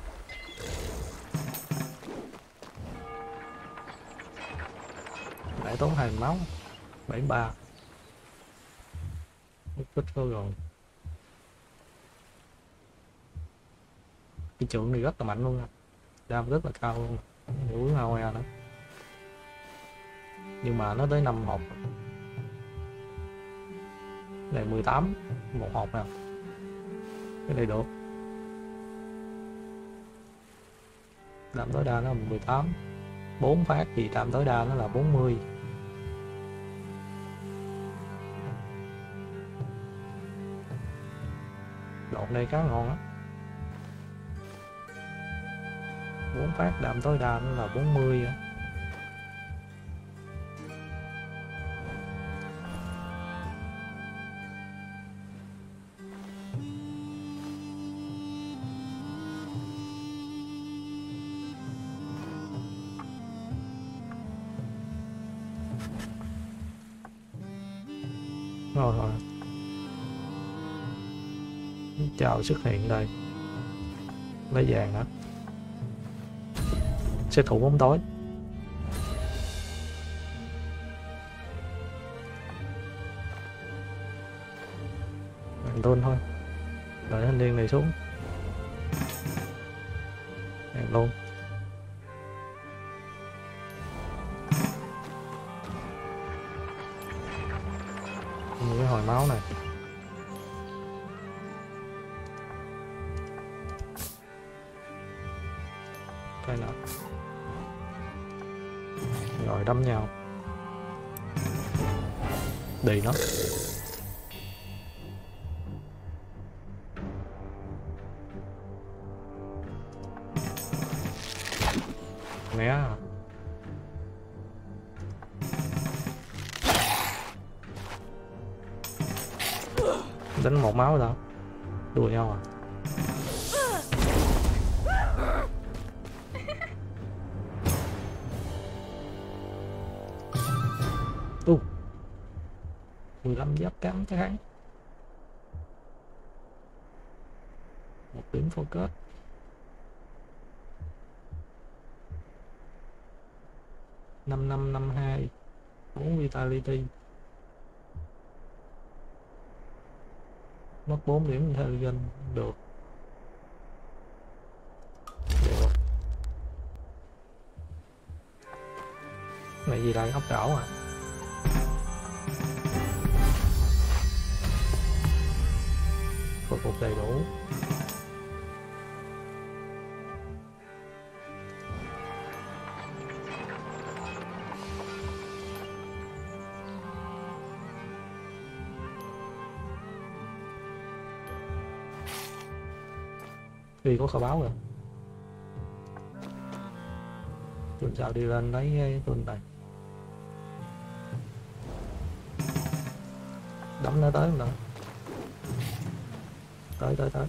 Lại tốn 2 máu. 73. Mất tích có rồi. Cái trường này rất là mạnh luôn nha. Đam rất là cao luôn. Mũi hoa nữa. Nhưng mà nó tới 5 hộp. Cái này 18 một hộp nè. Cái này được. Đam tối đa nó là 18. 4 phát thì đam tối đa nó là 40. Lộn đây khá ngon á. 4 phát đam tối đa nó là 40 á. Rồi. Chào xuất hiện đây. Lấy vàng đó. Sẽ thủ bóng tối. Mình tôn thôi. Đợi thanh niên này xuống. Hẹn luôn. Một cái hồi máu này. Đây nè. Rồi đâm nhau. Đi nó. Né à. Đánh một máu đó. Đùa nhau à. Tu 15 giáp cắm chắc hắn. Một điểm focus. Năm 552 4 vitality. Mất 4 điểm intelligence. Được. Được. Này gì đây, ốc đảo à. Khôi phục đầy đủ. Đi có kho báo rồi. Tuần sau đi lên lấy cái tuần này. Đấm nó tới rồi. Tới.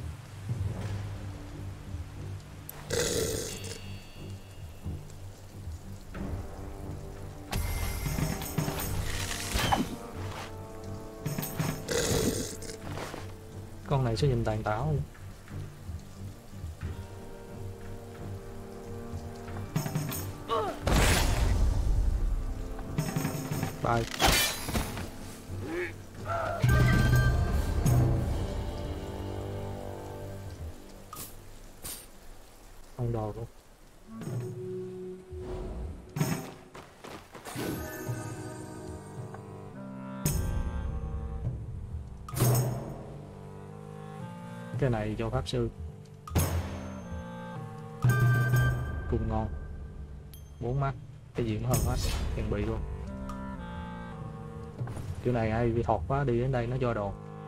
Con này sẽ nhìn tàn tảo luôn. Bye. Không đồ luôn. Cái này cho pháp sư. Cùng ngon. 4 mắt. Cái gì cũng hơn hết. Chuẩn bị luôn. Kiểu này ai bị thọt quá đi đến đây nó cho đồ.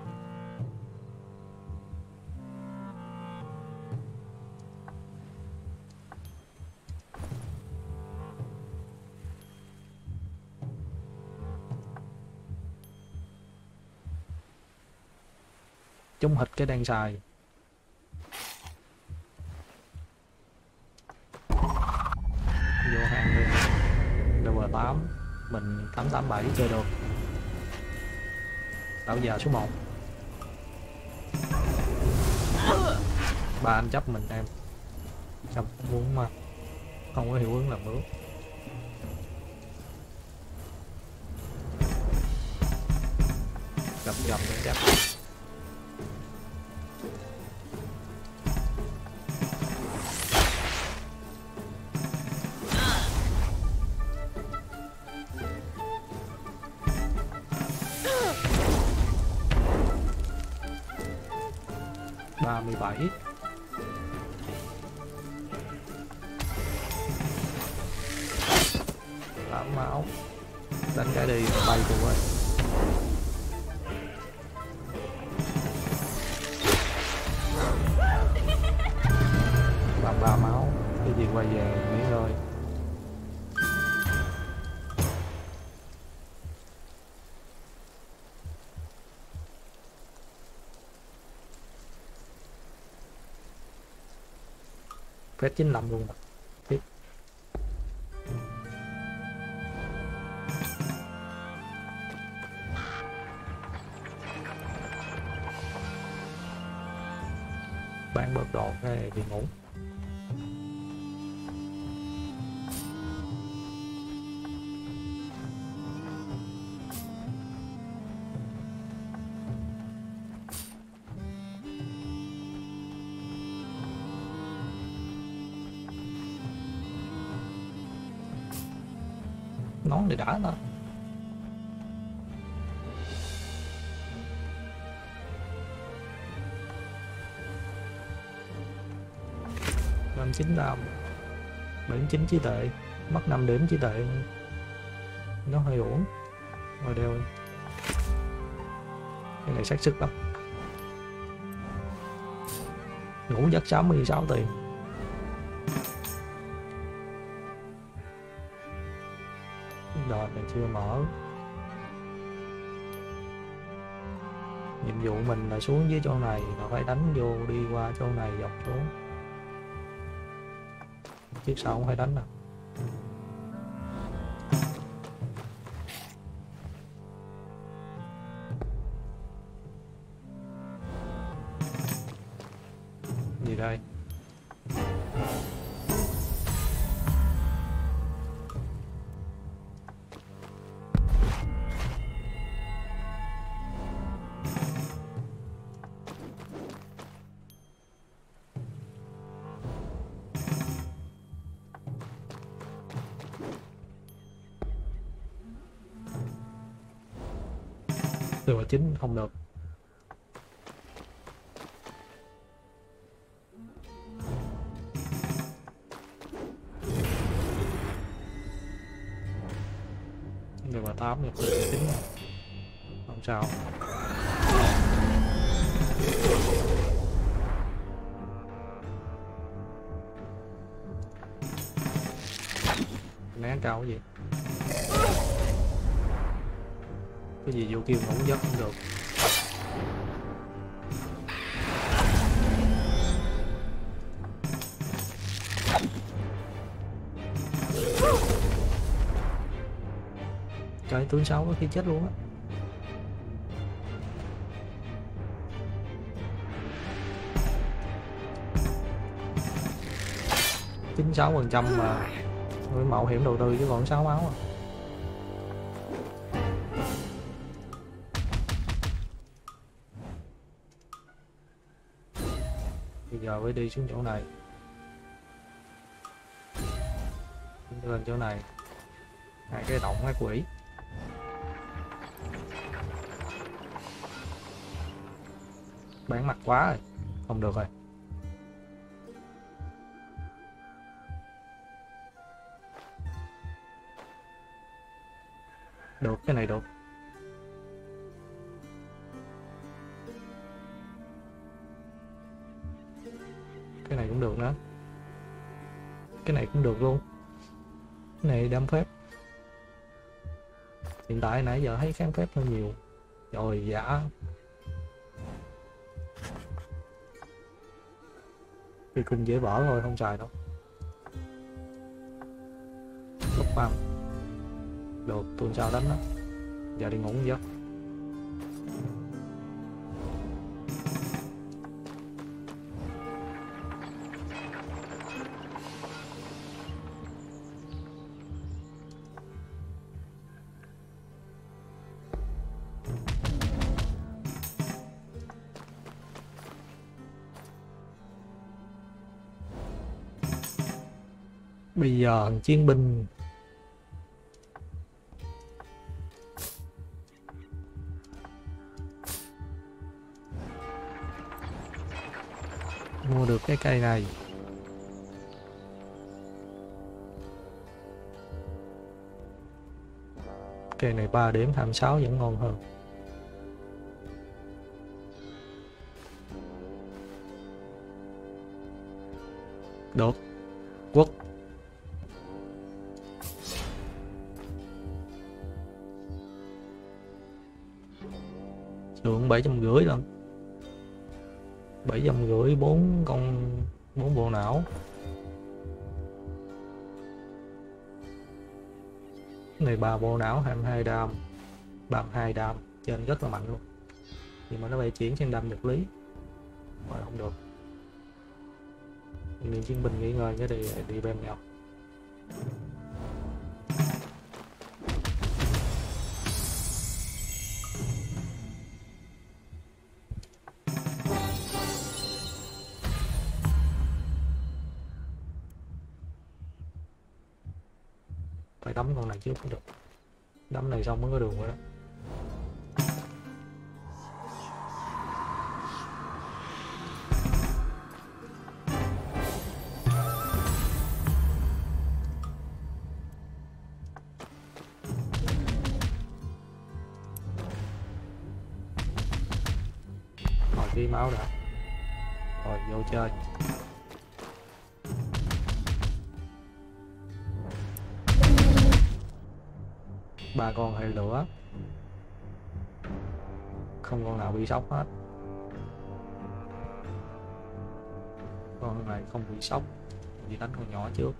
Chống hịch cái đang xài. Vô hang luôn. Level 8. Mình 887 chơi được. Lão già số 1. 3 anh chấp mình em. Chấp muốn mà không có hiệu ứng làm nước. Gặp gầm để chấp. Bảy 8 máu. Đánh cái đi bay tụi ơi. Làm 3 máu. Cái gì quay về nghỉ ngơi. Phép 95 luôn rồi. Tiếp. Bán bớt đồ cái đi ngủ. Nón thì đã thôi. Năm 95 79 trí tuệ, mất 5 điểm trí tuệ, nó hơi uổng rồi đeo. Cái này xác sức lắm. Ngủ giấc 66 tiền. Đợt này chưa mở. Nhiệm vụ mình là xuống dưới chỗ này, nó phải đánh vô đi qua chỗ này dọc xuống. Chiếc sau không phải đánh đâu. Gì đây? Từ 9 không được. Được là 8 được 9. Không sao. Né cao cái gì? Cái gì vô kêu ngủ giấc không được. Trời, tướng 6 có khi chết luôn á. 96% mà mới mạo hiểm đầu tư chứ còn 6 máu à. Bây giờ phải đi xuống chỗ này, lên chỗ này, hai cái động ác quỷ. Bán mặt quá rồi, không được rồi. Được, cái này được. Cái này cũng được nữa. Cái này cũng được luôn. Cái này đam phép. Hiện tại nãy giờ thấy kháng phép hơn nhiều. Rồi giả. Cái cung dễ vỡ thôi, không xài đâu. Lúc băm. Được, tuần sau đánh đó. Giờ đi ngủ giấc. Bây giờ chiến binh mua được cái cây này. Cây này 3 điểm 26 vẫn ngon hơn. Được. Quất. Lượng 750 lần. 750 4 bộ não. Cái này 3 bộ não 22 đam, 32 đam, trên rất là mạnh luôn. Nhưng mà nó phải chuyển sang đam vật lý. Rồi không được. Mình chiến binh nghỉ ngơi cái đi bem nhau. Phải đấm con này trước mới được. Đấm này xong mới có đường rồi đó. Rồi ghi máu đã. Rồi vô chơi. Ba con hệ lửa, không con nào bị sốc hết. Con này không bị sốc vì đánh con nhỏ trước.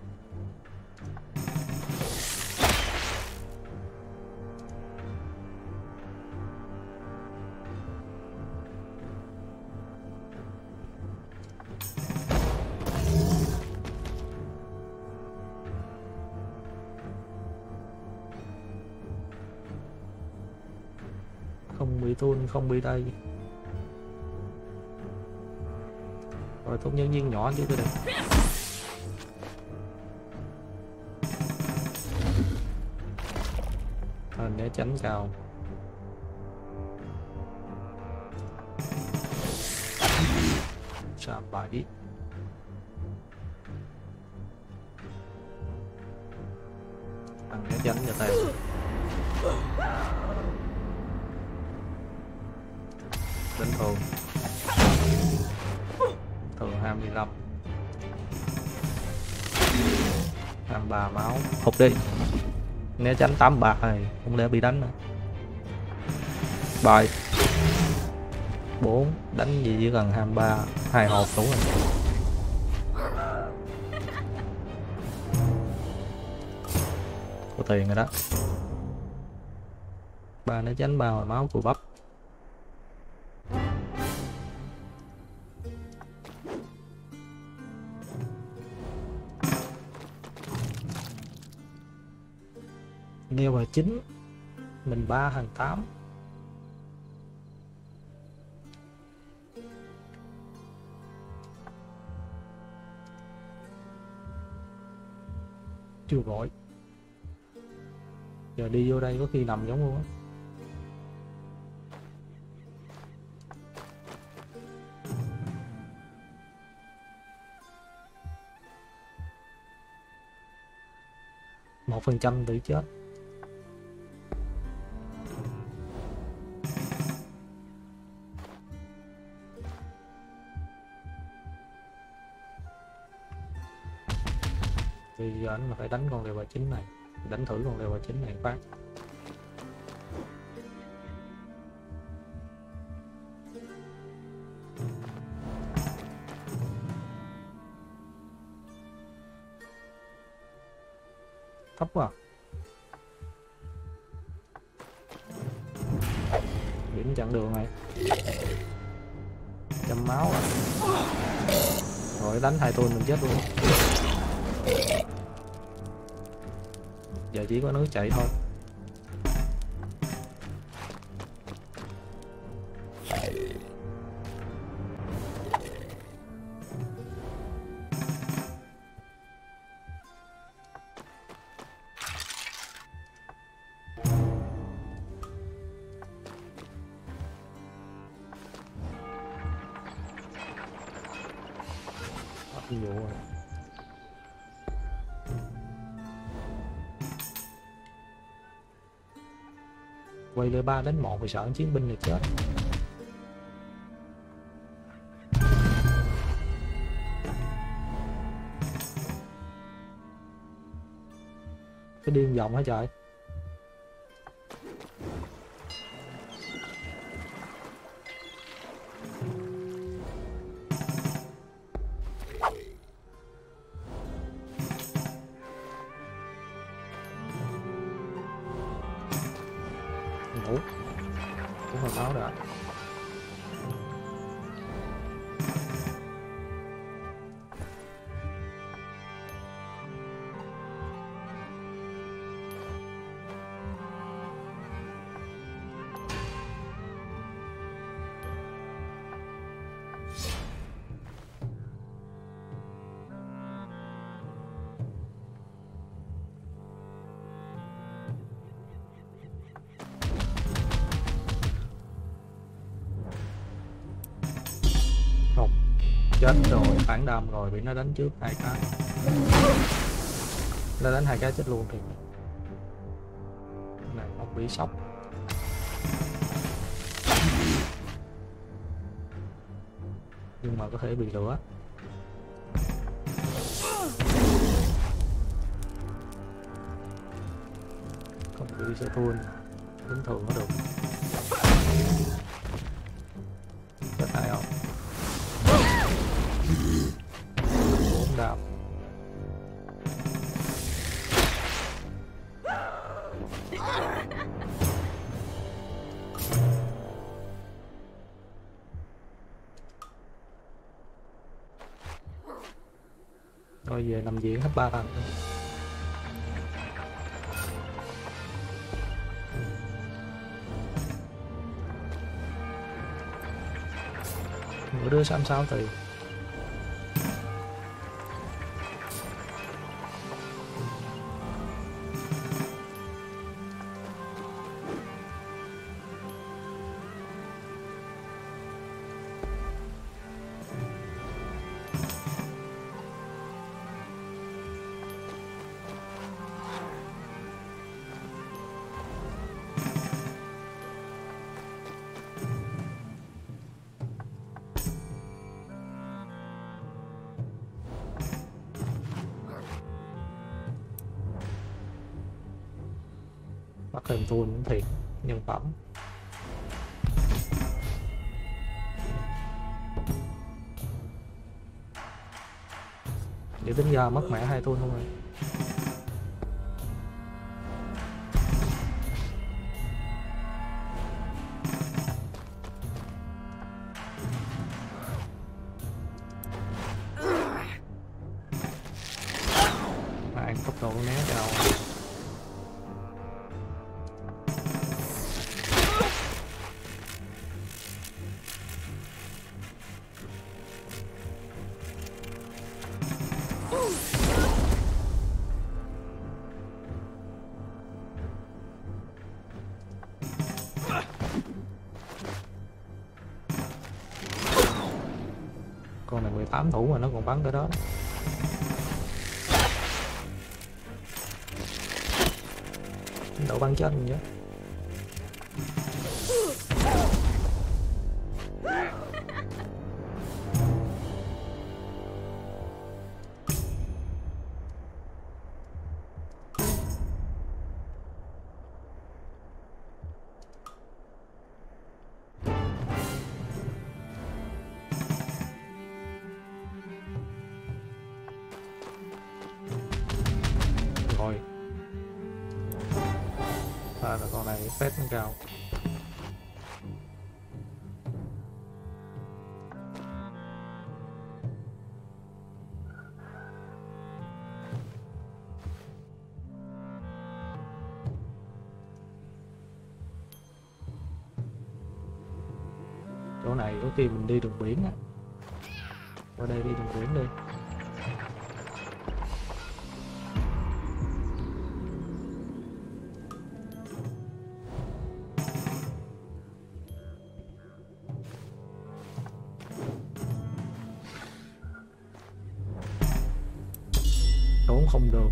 Không bị tuôn, không bị đây. Rồi tốt nhân viên nhỏ chứ tôi đây. Né tránh cao. Sàm 7. Né tránh cho tay. Đánh thường. Thường 25. 23 máu. Hụt đi. Né tránh 83 này, không lẽ bị đánh nữa. Bài 4, đánh gì chỉ cần 23, 2 hộp đủ rồi. Có tiền rồi đó. 3 né tránh 3 hồi máu của bắp. Level 9, mình 3 thằng 8. Chưa vội, giờ đi vô đây có khi nằm giống luôn á. Một phần trăm tự chết. Thì giờ anh mà phải đánh con level 9 này, đánh thử con level 9 này phát. Thấp quá. Điểm chặn đường này. Châm máu à. Rồi đánh 2 tuần mình chết luôn. Giờ chỉ có nước chạy thôi. Ví dụ rồi. Quay lên 3 đánh 1 thì sợ chiến binh này chết. Cái điên vòng hả trời. Ngủ cũng hồi máu đã. Không, chết rồi, phản đam rồi, bị nó đánh trước 2 cái. Nó đánh 2 cái chết luôn thì này không bị sốc. Nhưng mà có thể bị lửa. Không bị sẽ thua bình thường nó được. Chết ai không? 4 đam. Rồi về nằm viện hết 3 thằng. Mỗi đứa 66 tiền. Bắt thêm tool cũng thiệt, nhân phẩm. Để tính ra mất mẹ 2 tool luôn rồi. Mà ăn tốc độ né đầu. 18 thủ mà nó còn bắn tới đó. Độ bắn chết mình chứ. Rồi là con này phép nó cao. Chỗ này có khi mình đi đường biển á, qua đây đi đường biển đi. Trốn không được.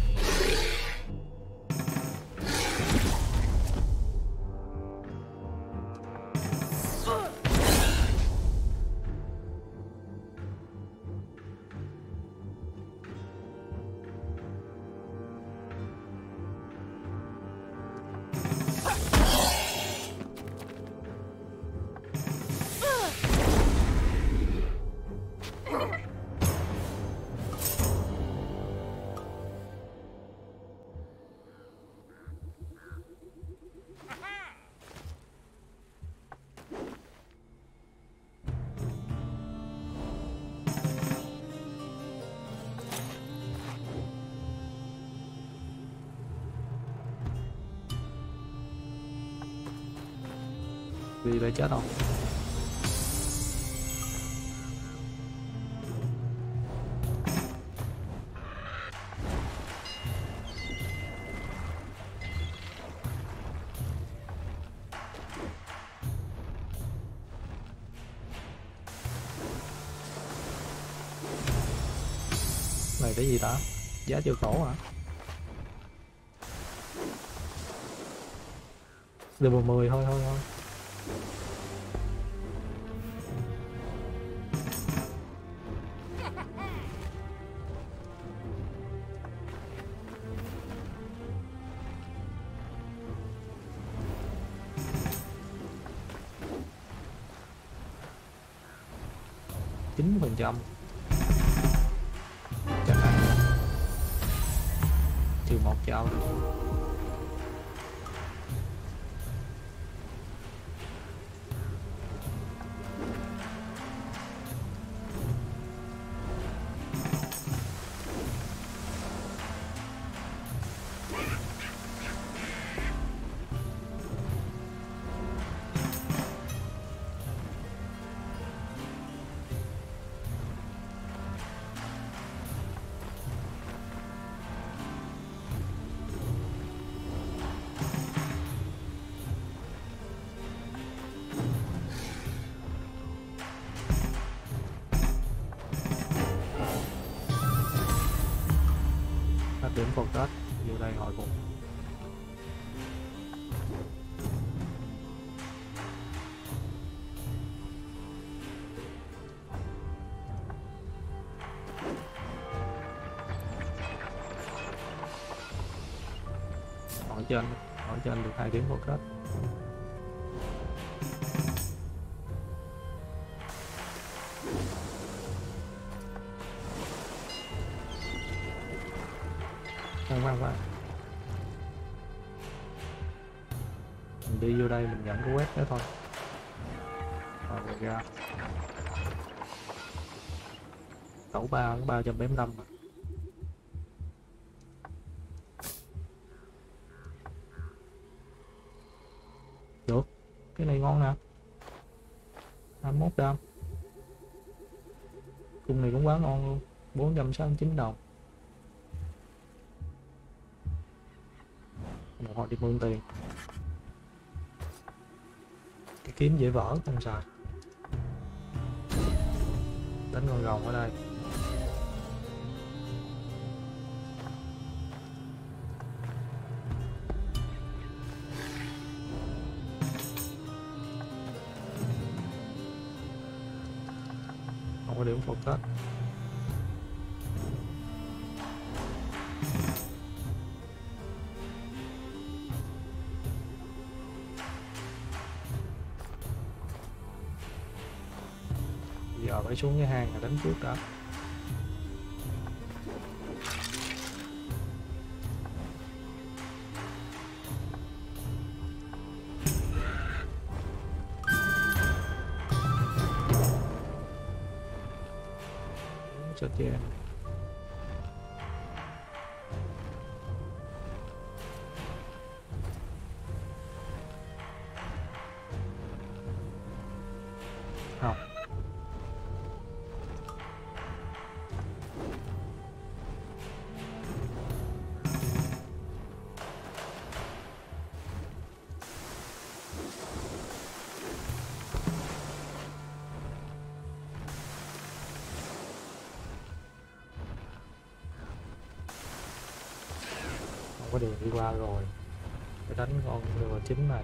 Vì đã chết không? Này cái gì đó? Giá chưa cổ hả? Level 10 thôi thôi thôi. %, chắc là trừ 1 trao. Điểm phục Tết vô đây hồi phục. Ở trên được 2 điểm phục Tết. Khoan. Mình đi vô đây mình nhận cái quét đó thôi. Rồi mình ra. Tẩu 375 mà. Được, cái này ngon nè. 21 đam. Cung này cũng quá ngon luôn, 469 đồng. Một hồi đi mượn tiền. Cái kiếm dễ vỡ không xài. Đánh con rồng ở đây. Không có điểm focus. Giờ phải xuống cái hang là đánh trước đã. Cho chị không. Không có đường đi qua rồi, phải đánh con lừa chính này.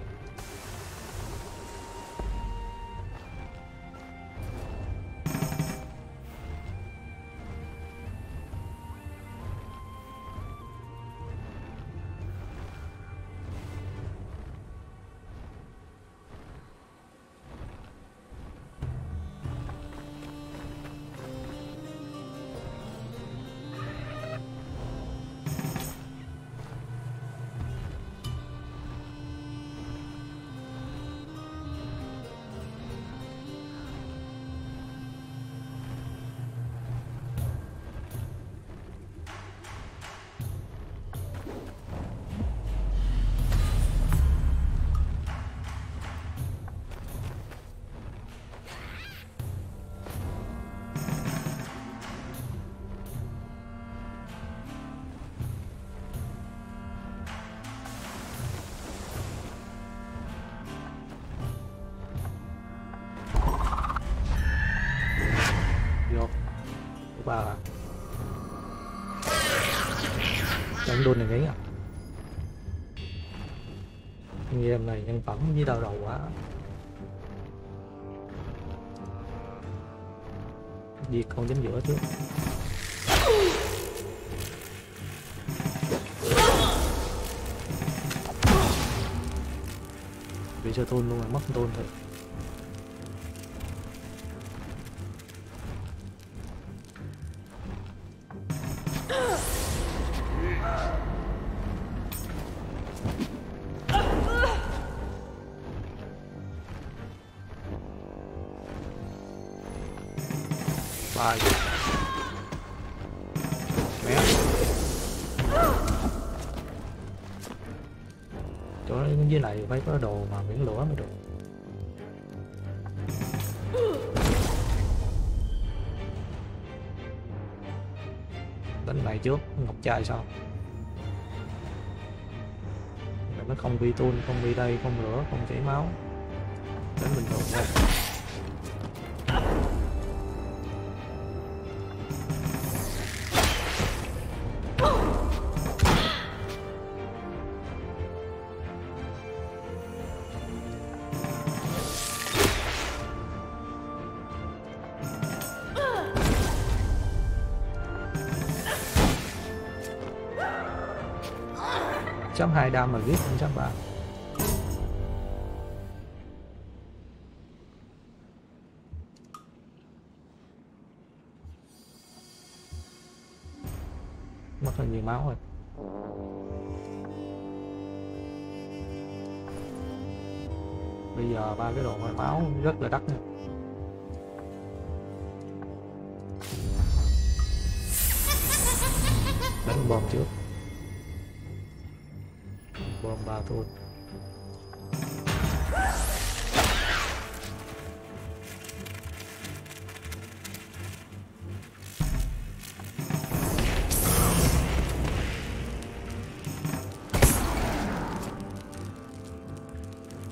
Vô thứ ba là đánh đun này nghĩ à. Game này nhân phẩm với đau đầu quá. Diệt con chính giữa trước. Bị sơ tôn luôn rồi, mất tôn thôi. Bài mẹ chỗ dưới này phải có đồ mà miễn lửa mới được. Đánh này trước ngọc trai sao nó không bị tuôn, không bị đây, không lửa, không chảy máu, đánh bình thường thôi. 1.2 đam mà viết 0.3. Mất hơi nhiều máu rồi. Bây giờ ba cái đồ hồi máu rất là đắt nha. Đánh bom trước. Bom 3 thôi.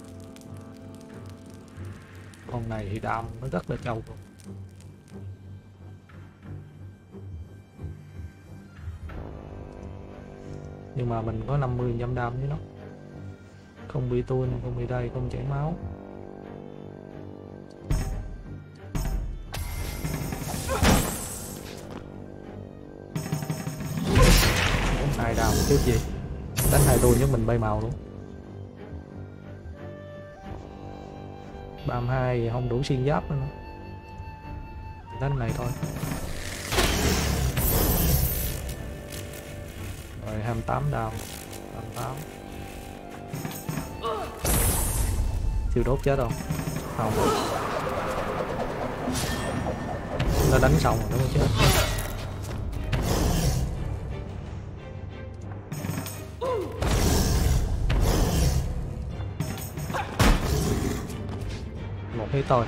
Con này thì đam nó rất là trâu luôn. Nhưng mà mình có 50% đam với nó. Không bị tuôn, không bị đây, không chảy máu. Hai đào một chút gì. Đánh hai tuôn với mình bay màu luôn. 32 không đủ xuyên giáp nữa. Đánh này thôi. Rồi 28 đào. 28. Siêu đốt chết không? Không. Nó đánh xong rồi nó mới chết. Một hit thôi.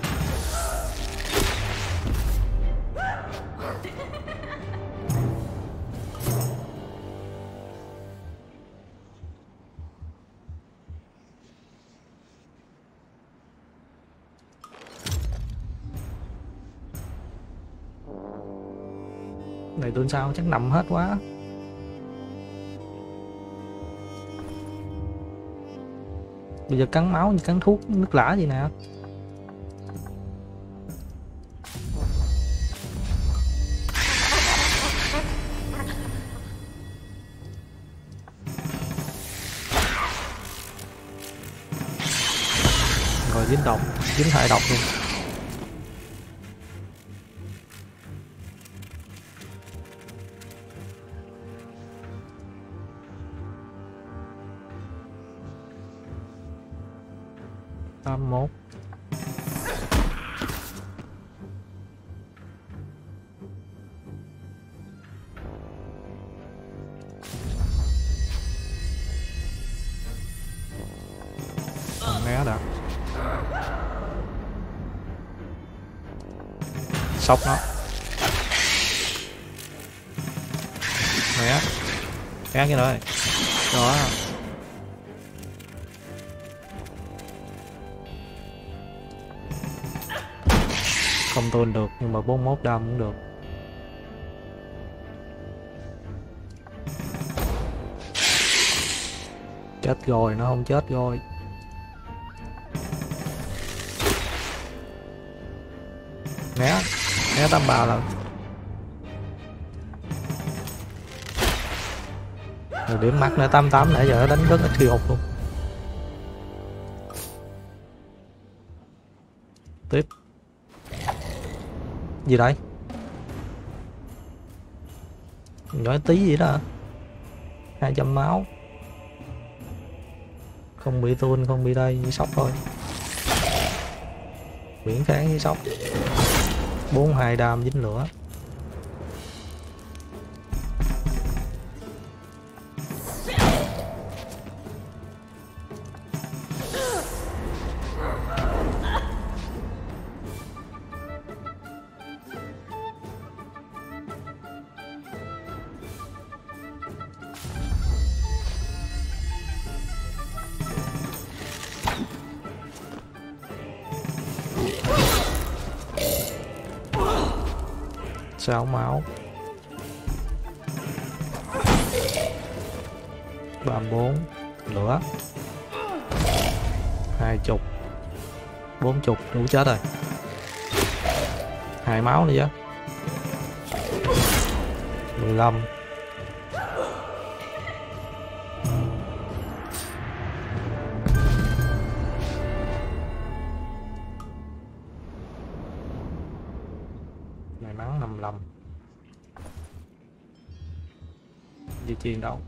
Này tuần sau chắc nằm hết quá. Bây giờ cắn máu như cắn thuốc nước lã gì nè. Rồi dính độc, dính hại độc luôn. Một né đã sốc nó né cái rồi đó. Không tuôn được nhưng mà 41 đam cũng được. Chết rồi, nó không chết rồi. Né 83 lần. Rồi điểm mắt nữa 88 nãy giờ nó đánh rất ít khi hụt luôn. Tiếp. Gì đây? Nhỏ tí vậy đó. 200 máu. Không bị tuôn, không bị đây, chỉ sốc thôi. Biển kháng với sốc. 42 đam dính lửa. Sáu máu. 34 lửa. 20 40 đủ chết rồi. 2 máu nữa chứ. 15. May mắn 55. Di chuyển đâu?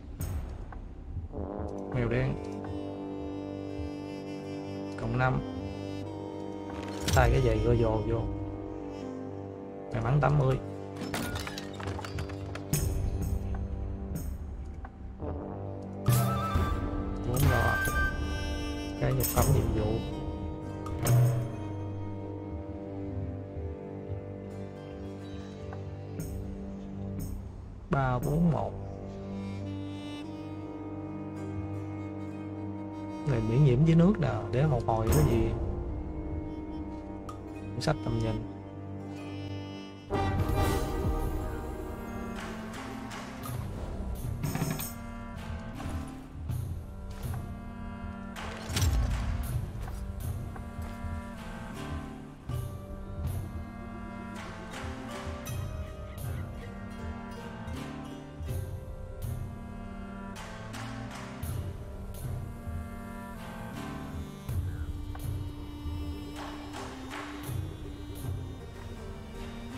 Mèo đen. Cộng 5. Tay cái giày gơ dồ vô. May mắn 80. Muốn lọ. Cái nhập phẩm nhiệm vụ. Ba bốn một. Này miễn nhiễm dưới nước nào để một hồi có gì. Sách tầm nhìn.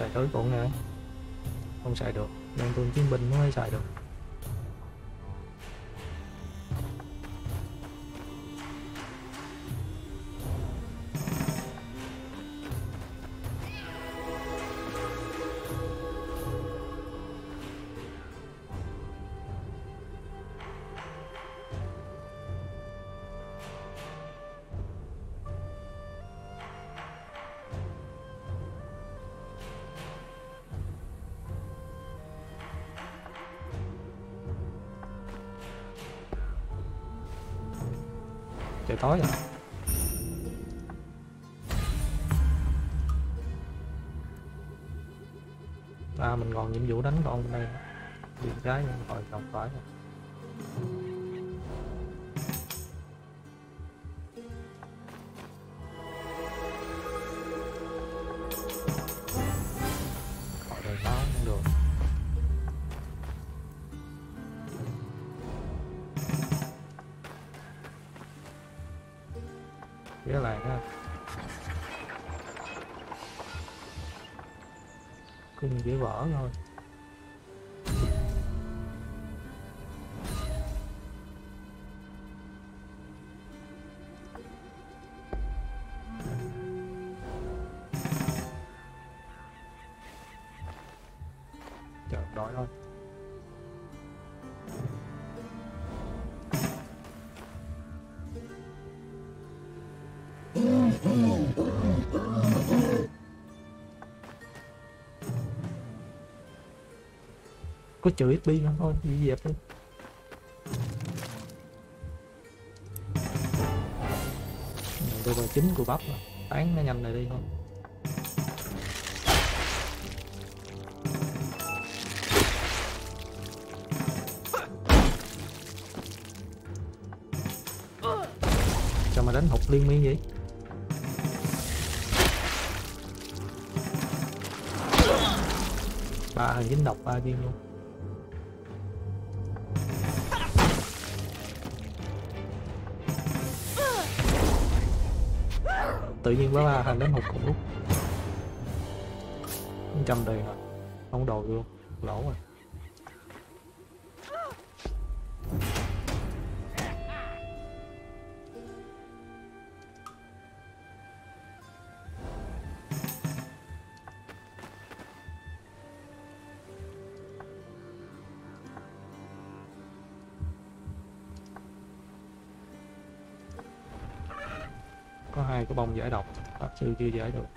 xài tới cuộn này không xài được, đang tuần chiến binh mới xài được. Trời tối rồi. Mình còn nhiệm vụ đánh con bên đây. Điện trái rồi còn phải rồi. Rồi nó không được. Cái làng á. Cung chỉ vỡ thôi. Chờ đói thôi. Có chữ XP nữa thôi, đi dẹp đi. Đây là chính của bắp rồi, tán nó nhanh này đi thôi. Cho mà đánh hụt liên miên vậy. Ba thằng dính độc 3 viên luôn. Tự nhiên có 3 thằng đánh hụt cùng lúc. 100 tiền rồi, không đồ luôn, lỗ rồi. Có 2 cái bông giải độc, pháp sư chưa giải được.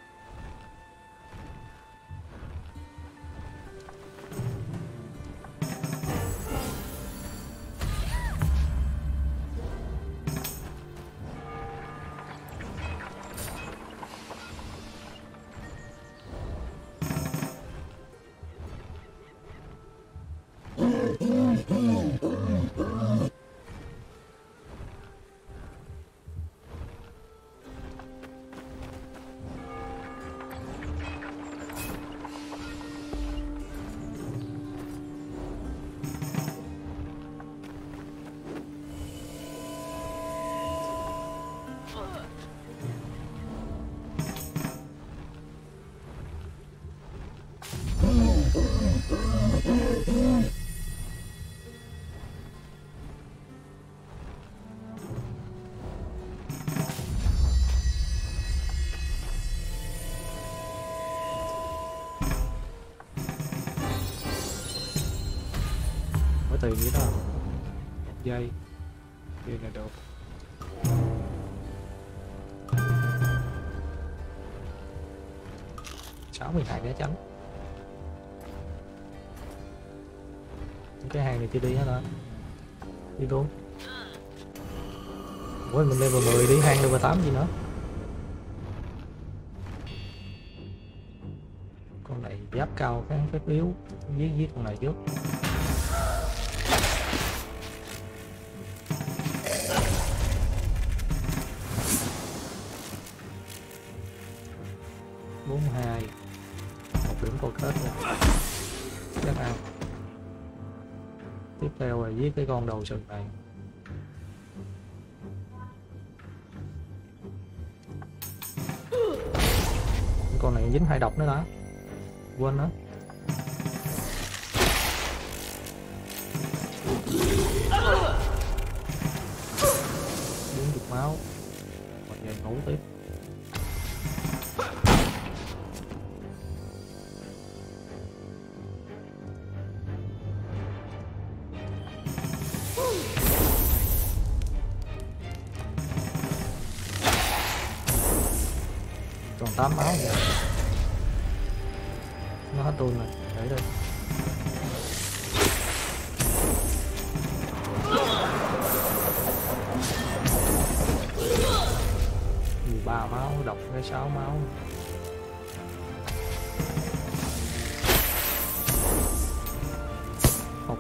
Tiền gì đó 1 giây kia là được. $62 để tránh. Cái hàng này chưa đi hết hả? Đi luôn. Ủa mình level 10 đi, hang level 8 gì nữa. Con này giáp cao kháng phép yếu, giết con này trước. Một điểm câu kết rồi. Chắc ăn. Tiếp theo là giết cái con đầu sừng này. Con này dính 2 độc nữa đó. quên đó. 40 máu. Một ngày ngủ tiếp. Còn 8 máu nữa. Nó hết tuôn rồi, để đây. Ba máu, độc cái 6 máu. Hụt.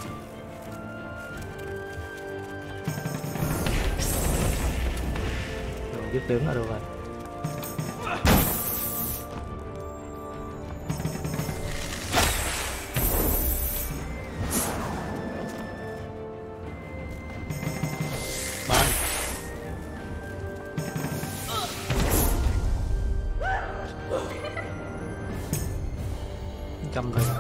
Rồi dứt điểm là được rồi. Trăm rồi.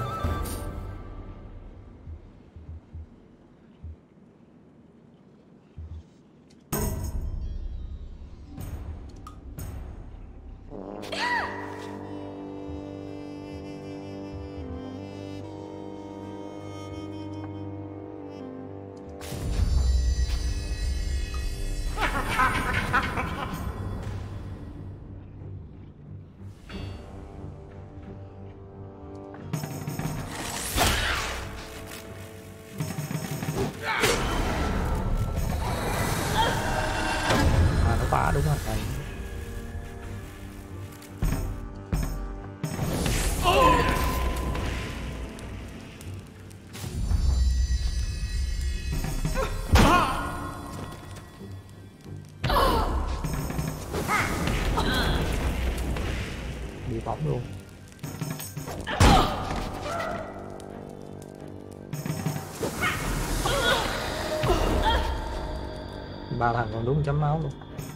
Nó phá đúng rồi này. Bị bỏng luôn. Ba thằng còn đúng chấm máu luôn.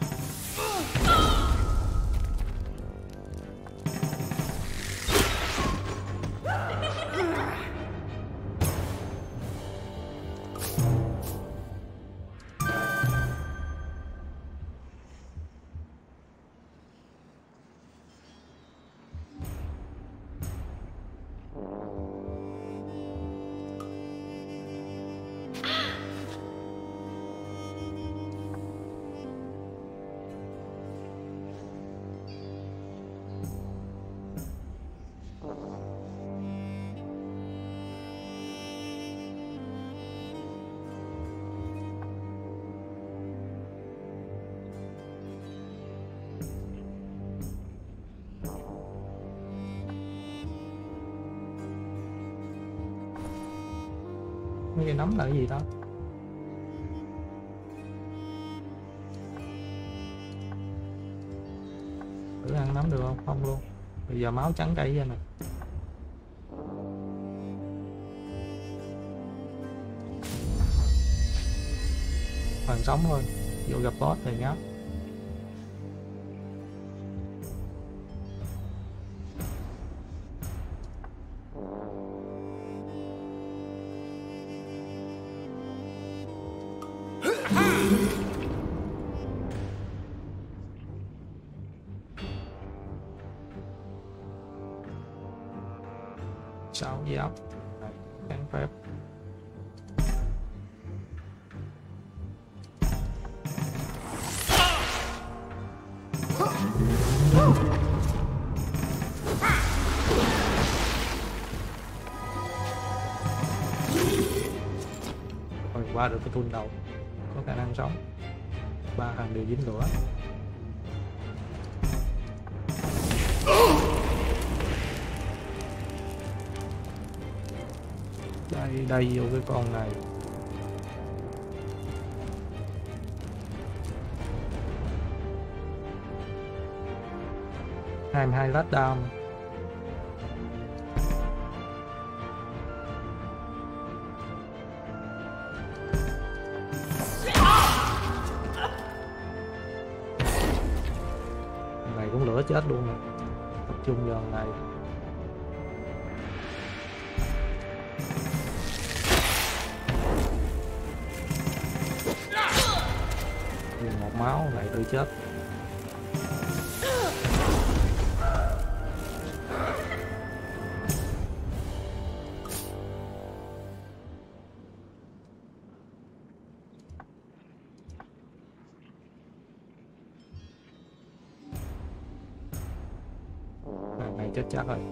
Mấy cái nấm là cái gì đó? Thử ăn nấm được không? Không luôn. Bây giờ máu trắng chảy ra nè. Phần sống thôi. Vô gặp boss thì ngáp. Sao giáp kháng phép. Rồi qua được cái tunnel đầu, có khả năng sống. Ba thằng đều dính lửa. Đây vô cái con này. Hai mươi hai lát down. Này cũng lửa chết luôn nè. Tập trung vào này. một máu này tôi chết. Này chết chắc rồi.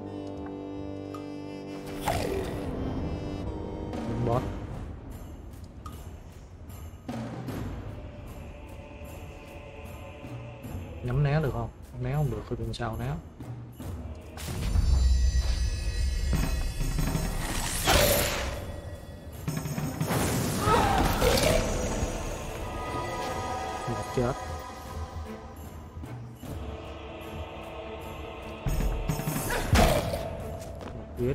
Boss nhắm né được không? Né không được thì bên sau né. Một chết. Một giết.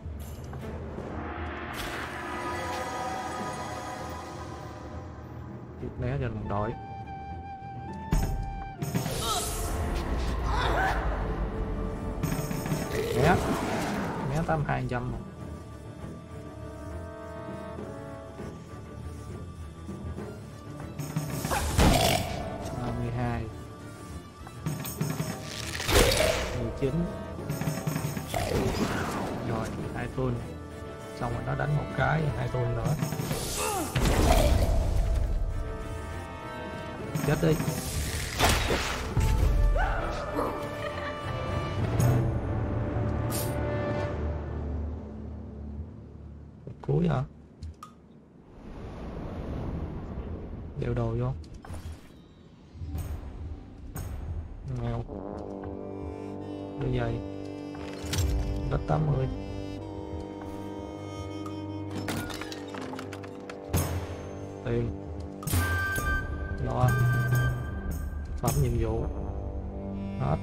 Giết né cho đồng đội. Né 8200 mà. Chín rồi 2 tuần xong rồi nó đánh một cái 2 tuần nữa chết đi. Cuối hả? Đeo đồ vô nghèo đôi giày đất 80 tiền lo phẩm nhiệm vụ hết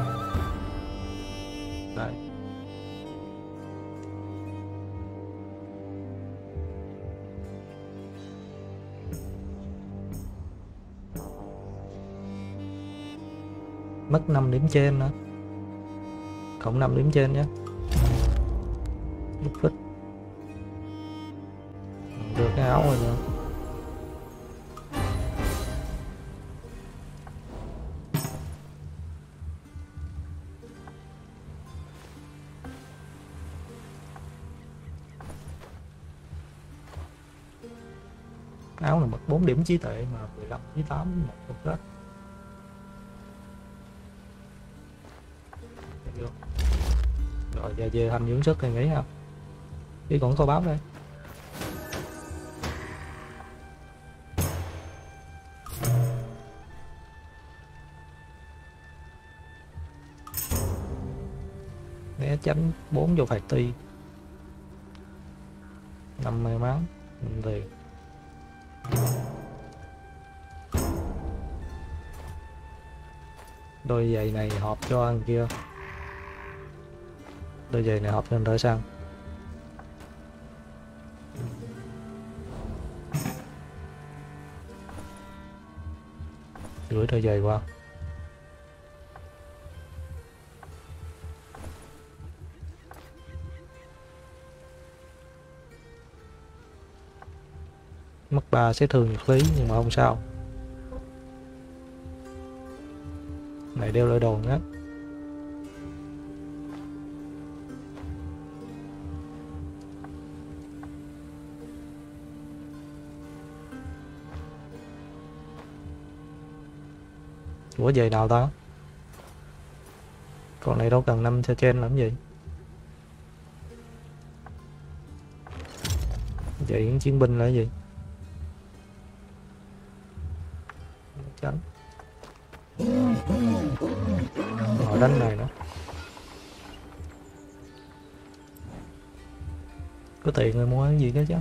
đây. Mất 5 điểm trên nữa, cộng 5 điểm trên nhé. Fit được cái áo rồi nữa. Áo là mất 4 điểm trí tuệ mà 15 với 8 một cục hết. Rồi giờ về thành dưỡng sức thì nghĩ không? Đi còn có báo đây. Né tránh 4 vô phạt ti. 5 may mắn thì đôi giày này hộp cho anh kia. Đôi giày này hộp cho anh thợ săn. Gửi đôi giày qua. Mất 3 sẽ thương nhật lý nhưng mà không sao. Này đeo lại đồ nhé. Ủa giày nào ta? Con này đâu cần 5 cho trên làm gì? Giày những chiến binh là cái gì? Tránh. Họ đánh này nữa. Có tiền rồi mua cái gì đó chứ.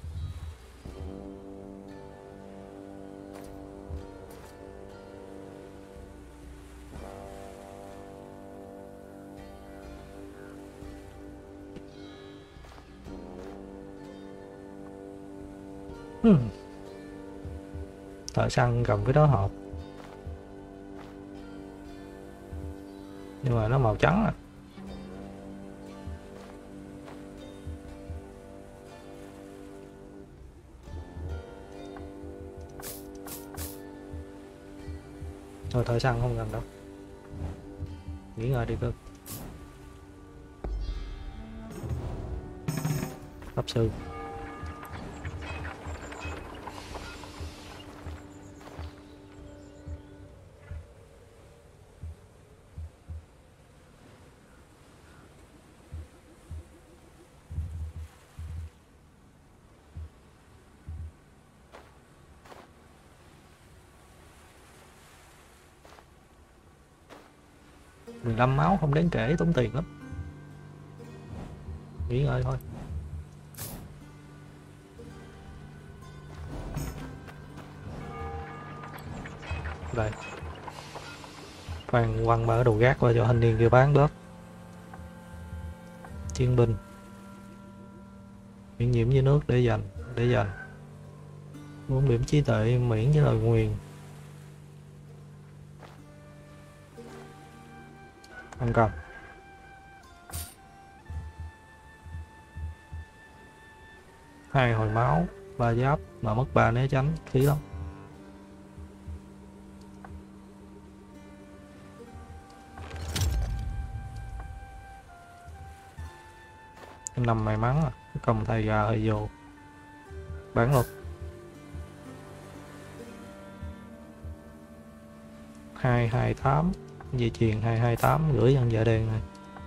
Thợ săn cầm cái đó hộp nhưng mà nó màu trắng à. Thôi thợ săn không gần đâu, nghỉ ngơi đi cơ. Pháp sư mười 15 máu không đáng kể, tốn tiền lắm, nghỉ ngơi thôi. Đây, khoan quăng mở đồ gác qua cho thanh niên kia bán bớt. Chiến binh miễn nhiễm với nước để dành 4 điểm trí tuệ miễn với lời nguyền. Không cần. 2 hồi máu, 3 giáp mà mất 3 né tránh, phí lắm. Nằm may mắn à, cầm thay gà hơi vô. Bán luôn. 228 dây chuyền 228 gửi ăn dạ đen này.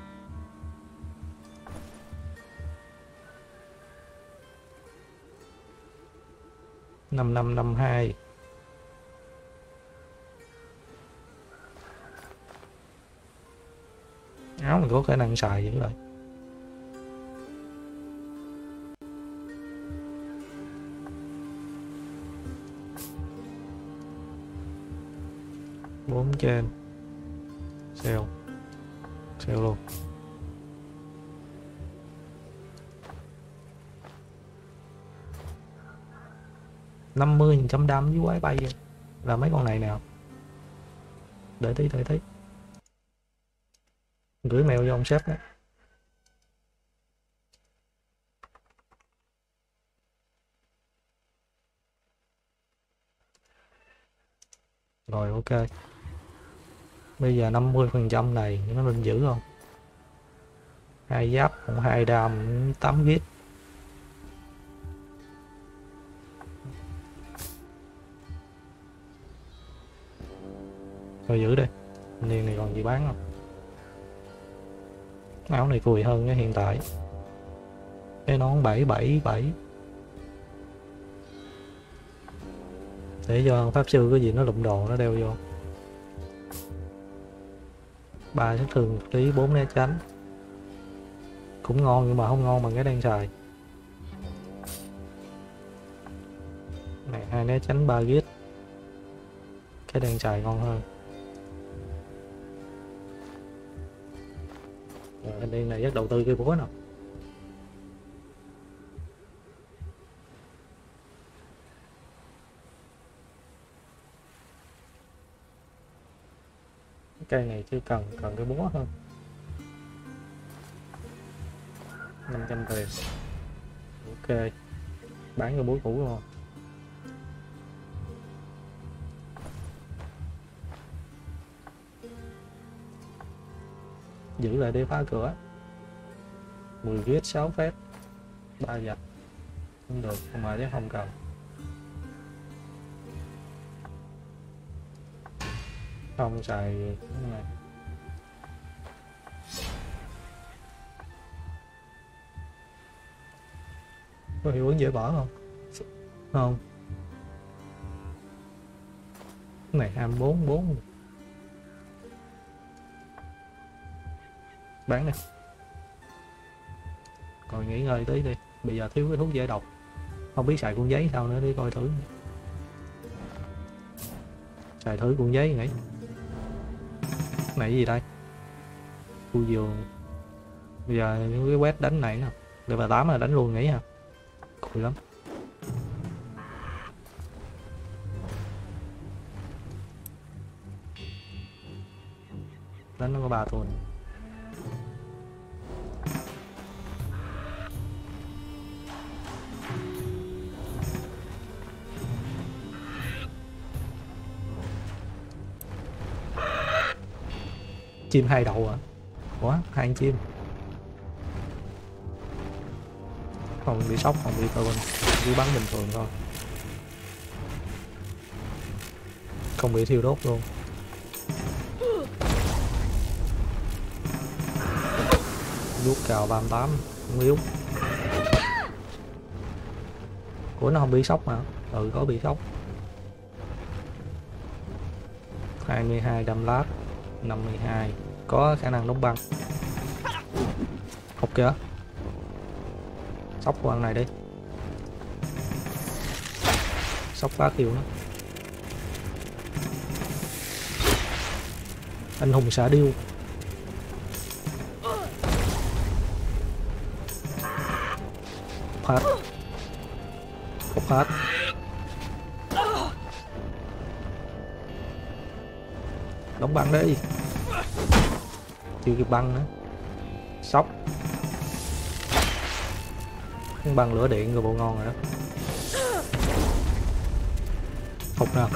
Năm 552 áo mình có khả năng xài dữ rồi. Bốn trên sale luôn. 50% đam với quái bay là mấy con này nào. Đợi tí gửi mail cho ông sếp đó. Rồi ok, bây giờ 50% này nó lên giữ không? 2 giáp cũng 2 đam 8 git. Thôi giữ đi, niên này còn gì bán không? Áo này cùi hơn cái hiện tại. Cái nón 777 để cho pháp sư có gì nó lụm đồ nó đeo vô. 3 sát thương tí, 4 né tránh cũng ngon nhưng mà không ngon bằng cái đang xài này. 2 né tránh 3 git, cái đang xài ngon hơn. Anh điên này rất đầu tư cây búa nào. Cây này chưa cần cái búa hơn. 500 tiền. Ok, bán cái búa cũ luôn. Giữ lại để phá cửa. 10 git 6 phép 3 giật không được, không mà chứ không cần. Không xài cái này. Có hiệu ứng dễ bỏ không? Không. Cái này 24 bán đi. Còn nghỉ ngơi tí đi, bây giờ thiếu cái thuốc giải độc, không biết xài cuộn giấy sao nữa, đi coi thử. Xài thử cuộn giấy nghĩ. Này gì đây? Khu vườn. Bây giờ những cái quét đánh này nè, level 8 là đánh luôn nghĩ ha. Cùi lắm. Đánh nó có 3 tuần. Chim hai đầu à? Ủa, hai con chim. Không bị sốc, không bị tường, chỉ bắn bình thường thôi. Không bị thiêu đốt luôn. Vuốt cào 38, không yếu. Ủa nó không bị sốc mà. Ừ, có bị sốc. 22 đâm lát, 52. Có khả năng đóng băng. Ok kìa. Sốc qua con này đi. Sốc phá kill nó. Anh hùng xạ điêu. Hết. Phục hết. Đóng băng đi. Chưa kịp băng nữa. Sốc. Không băng lửa điện rồi bộ ngon rồi đó. Phục nào.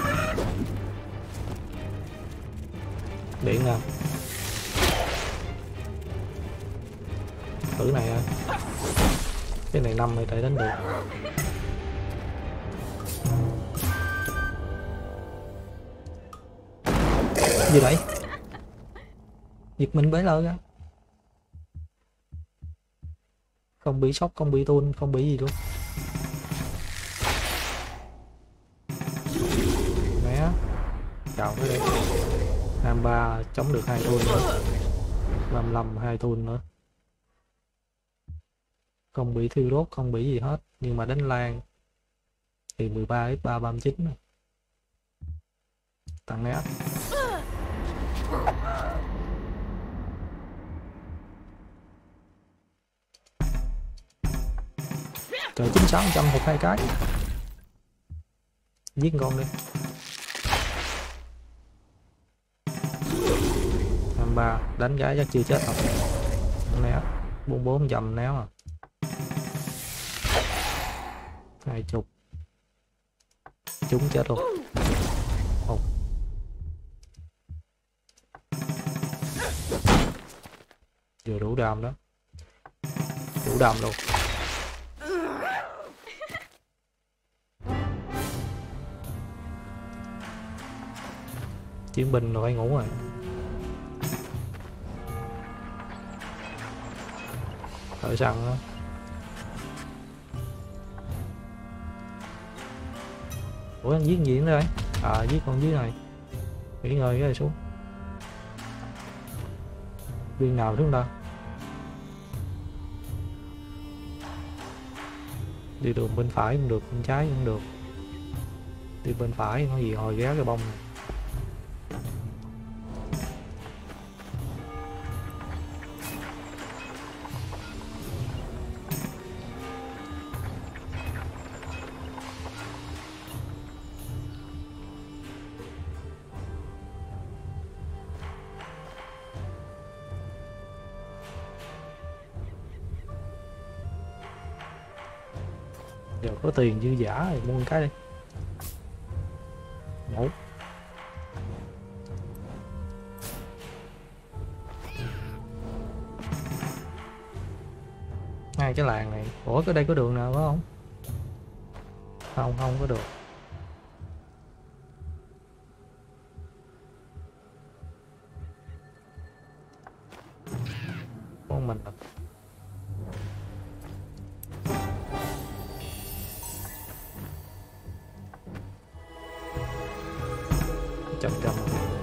Điện nào. Thử này à. Cái này 5 thì để đánh được. Gì vậy? Giật mình bấy lơ ra. Không bị sốc, không bị tuôn, không bị gì luôn. Mẹ. Chào cái đây. 23 chống được 2 tuôn nữa. 55 2 tuôn nữa. Không bị thiêu đốt, không bị gì hết. Nhưng mà đánh lan thì 13 x3 39 nữa. Tăng nét. Trời 96 100 hụt 2 cái. Giết con đi. 23 đánh gái chắc chưa chết rồi. Né 44 dầm néo à. 20 chúng chết luôn. Một. Vừa đủ đam đó. Đủ đam luôn. Chiến binh rồi phải ngủ rồi. Thợ săn đó. Ủa anh giết gì nữa đây? À giết con dưới này. Nghỉ ngơi cái này xuống. Viên nào chúng ta? Đi đường bên phải cũng được, bên trái cũng được. Đi bên phải có gì hồi ghé cái bông này. Giờ có tiền dư giả thì mua một cái đi. Một. Hai cái làng này. Ủa cái đây có đường nào phải không? Không, không có được. Con mình à. Chậm chậm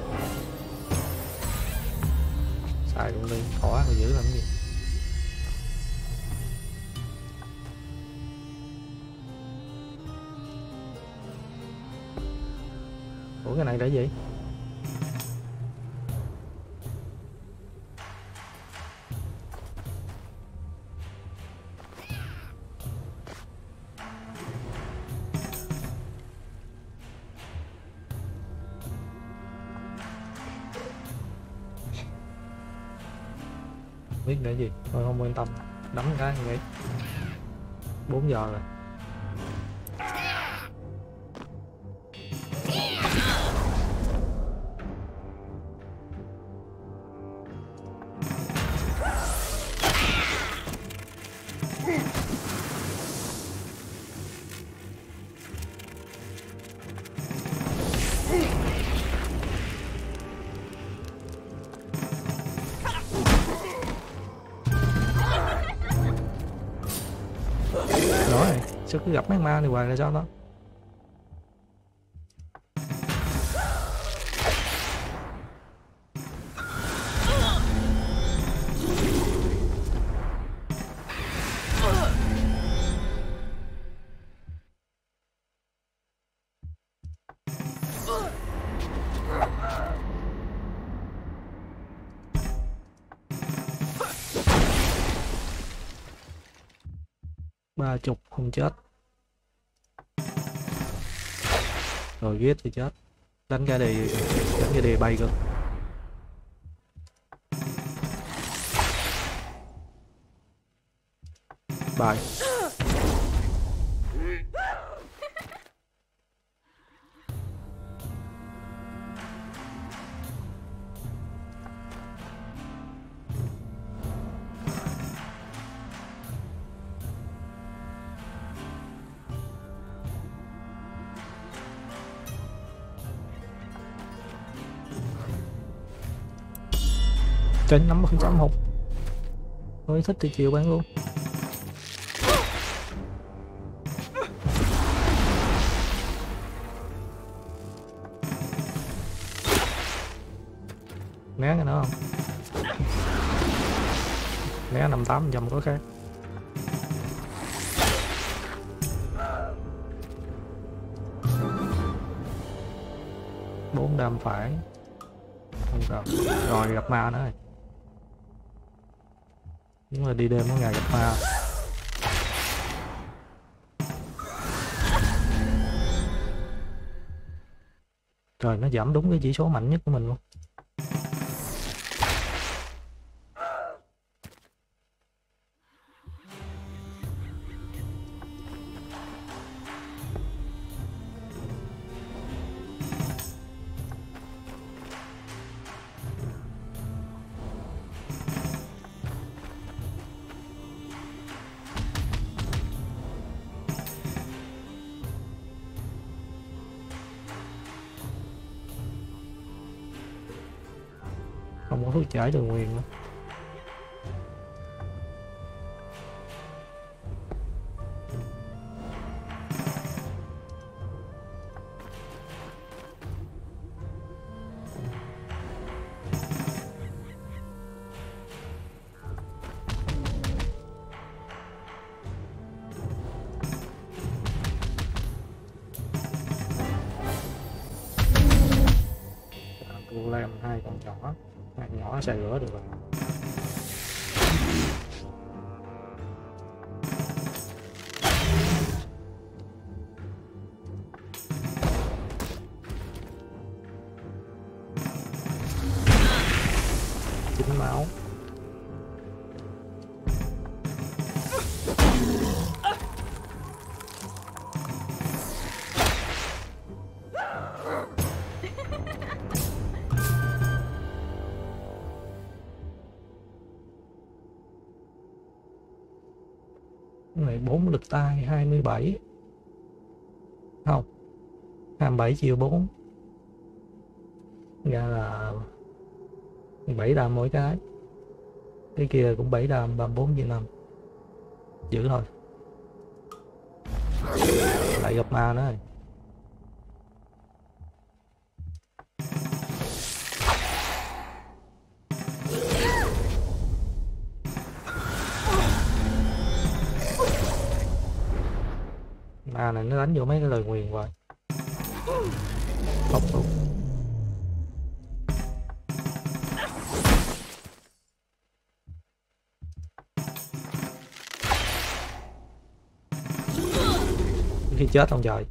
xài luôn đi, khỏi mà giữ làm gì. Ủa cái này là gì? Biết để gì thôi, không quan tâm. Đấm cái nghĩ 4 giờ rồi. sao cứ gặp mấy ma này hoài là sao đó. Ba chục không chết. Rồi ghét thì chết. Đánh cái đi bay cơ. Bye. Trên 50% hụt. Tôi thích thì chiều bán luôn. Né cái nữa không? Né 58% có khác. Bốn đam phải. Không gặp. Rồi gặp ma nữa rồi. Đúng là đi đêm có ngày gặp ma. Trời, nó giảm đúng cái chỉ số mạnh nhất của mình luôn. Không có thuốc chảy đường nguyền nữa. Cô làm hai con nhỏ. Hai con nhỏ sẽ rửa được rồi. Chín máu. Này 4 lực tay 27. Không, 27 chia 4 ra là 7 đam mỗi cái. Cái kia cũng 7 đam, 34 chia 5. Giữ thôi. Lại gặp ma nữa rồi. Ma này nó đánh vô mấy cái lời nguyền rồi. Không luôn. Khi chết không trời.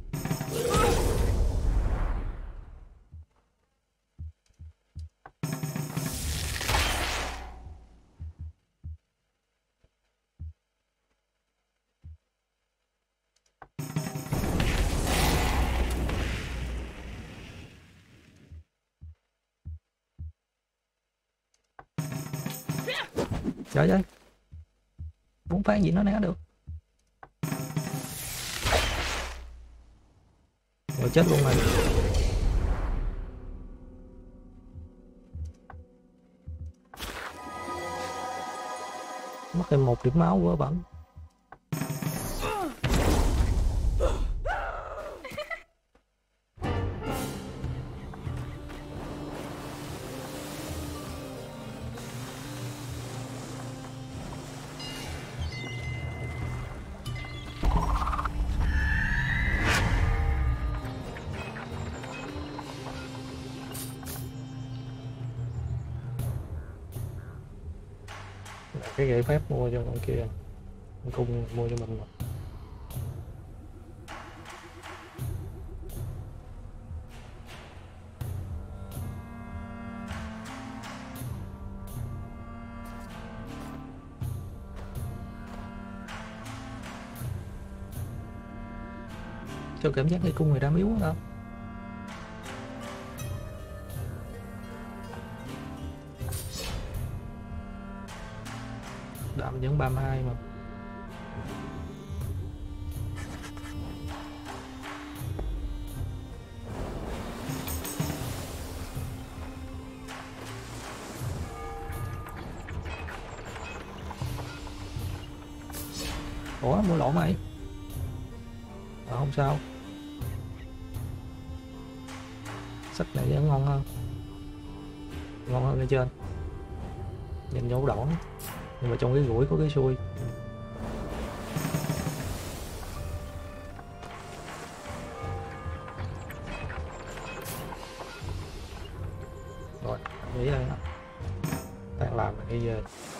Trời ơi, 4 phát gì nó né được. Rồi chết luôn rồi. Mất thêm 1 điểm máu của bẩn. cái gậy phép mua cho con kia, con cung mua cho mình. Cho cảm giác cái cung người đam yếu đó. Đạm vẫn 32 mà. Ủa mua lỗ mày. Không sao, sách này vẫn ngon hơn, ngon hơn ở trên, nhìn dấu đỏ nhưng mà trong cái gũi có cái xui. Rồi nghĩ đây đó, đang làm bây giờ.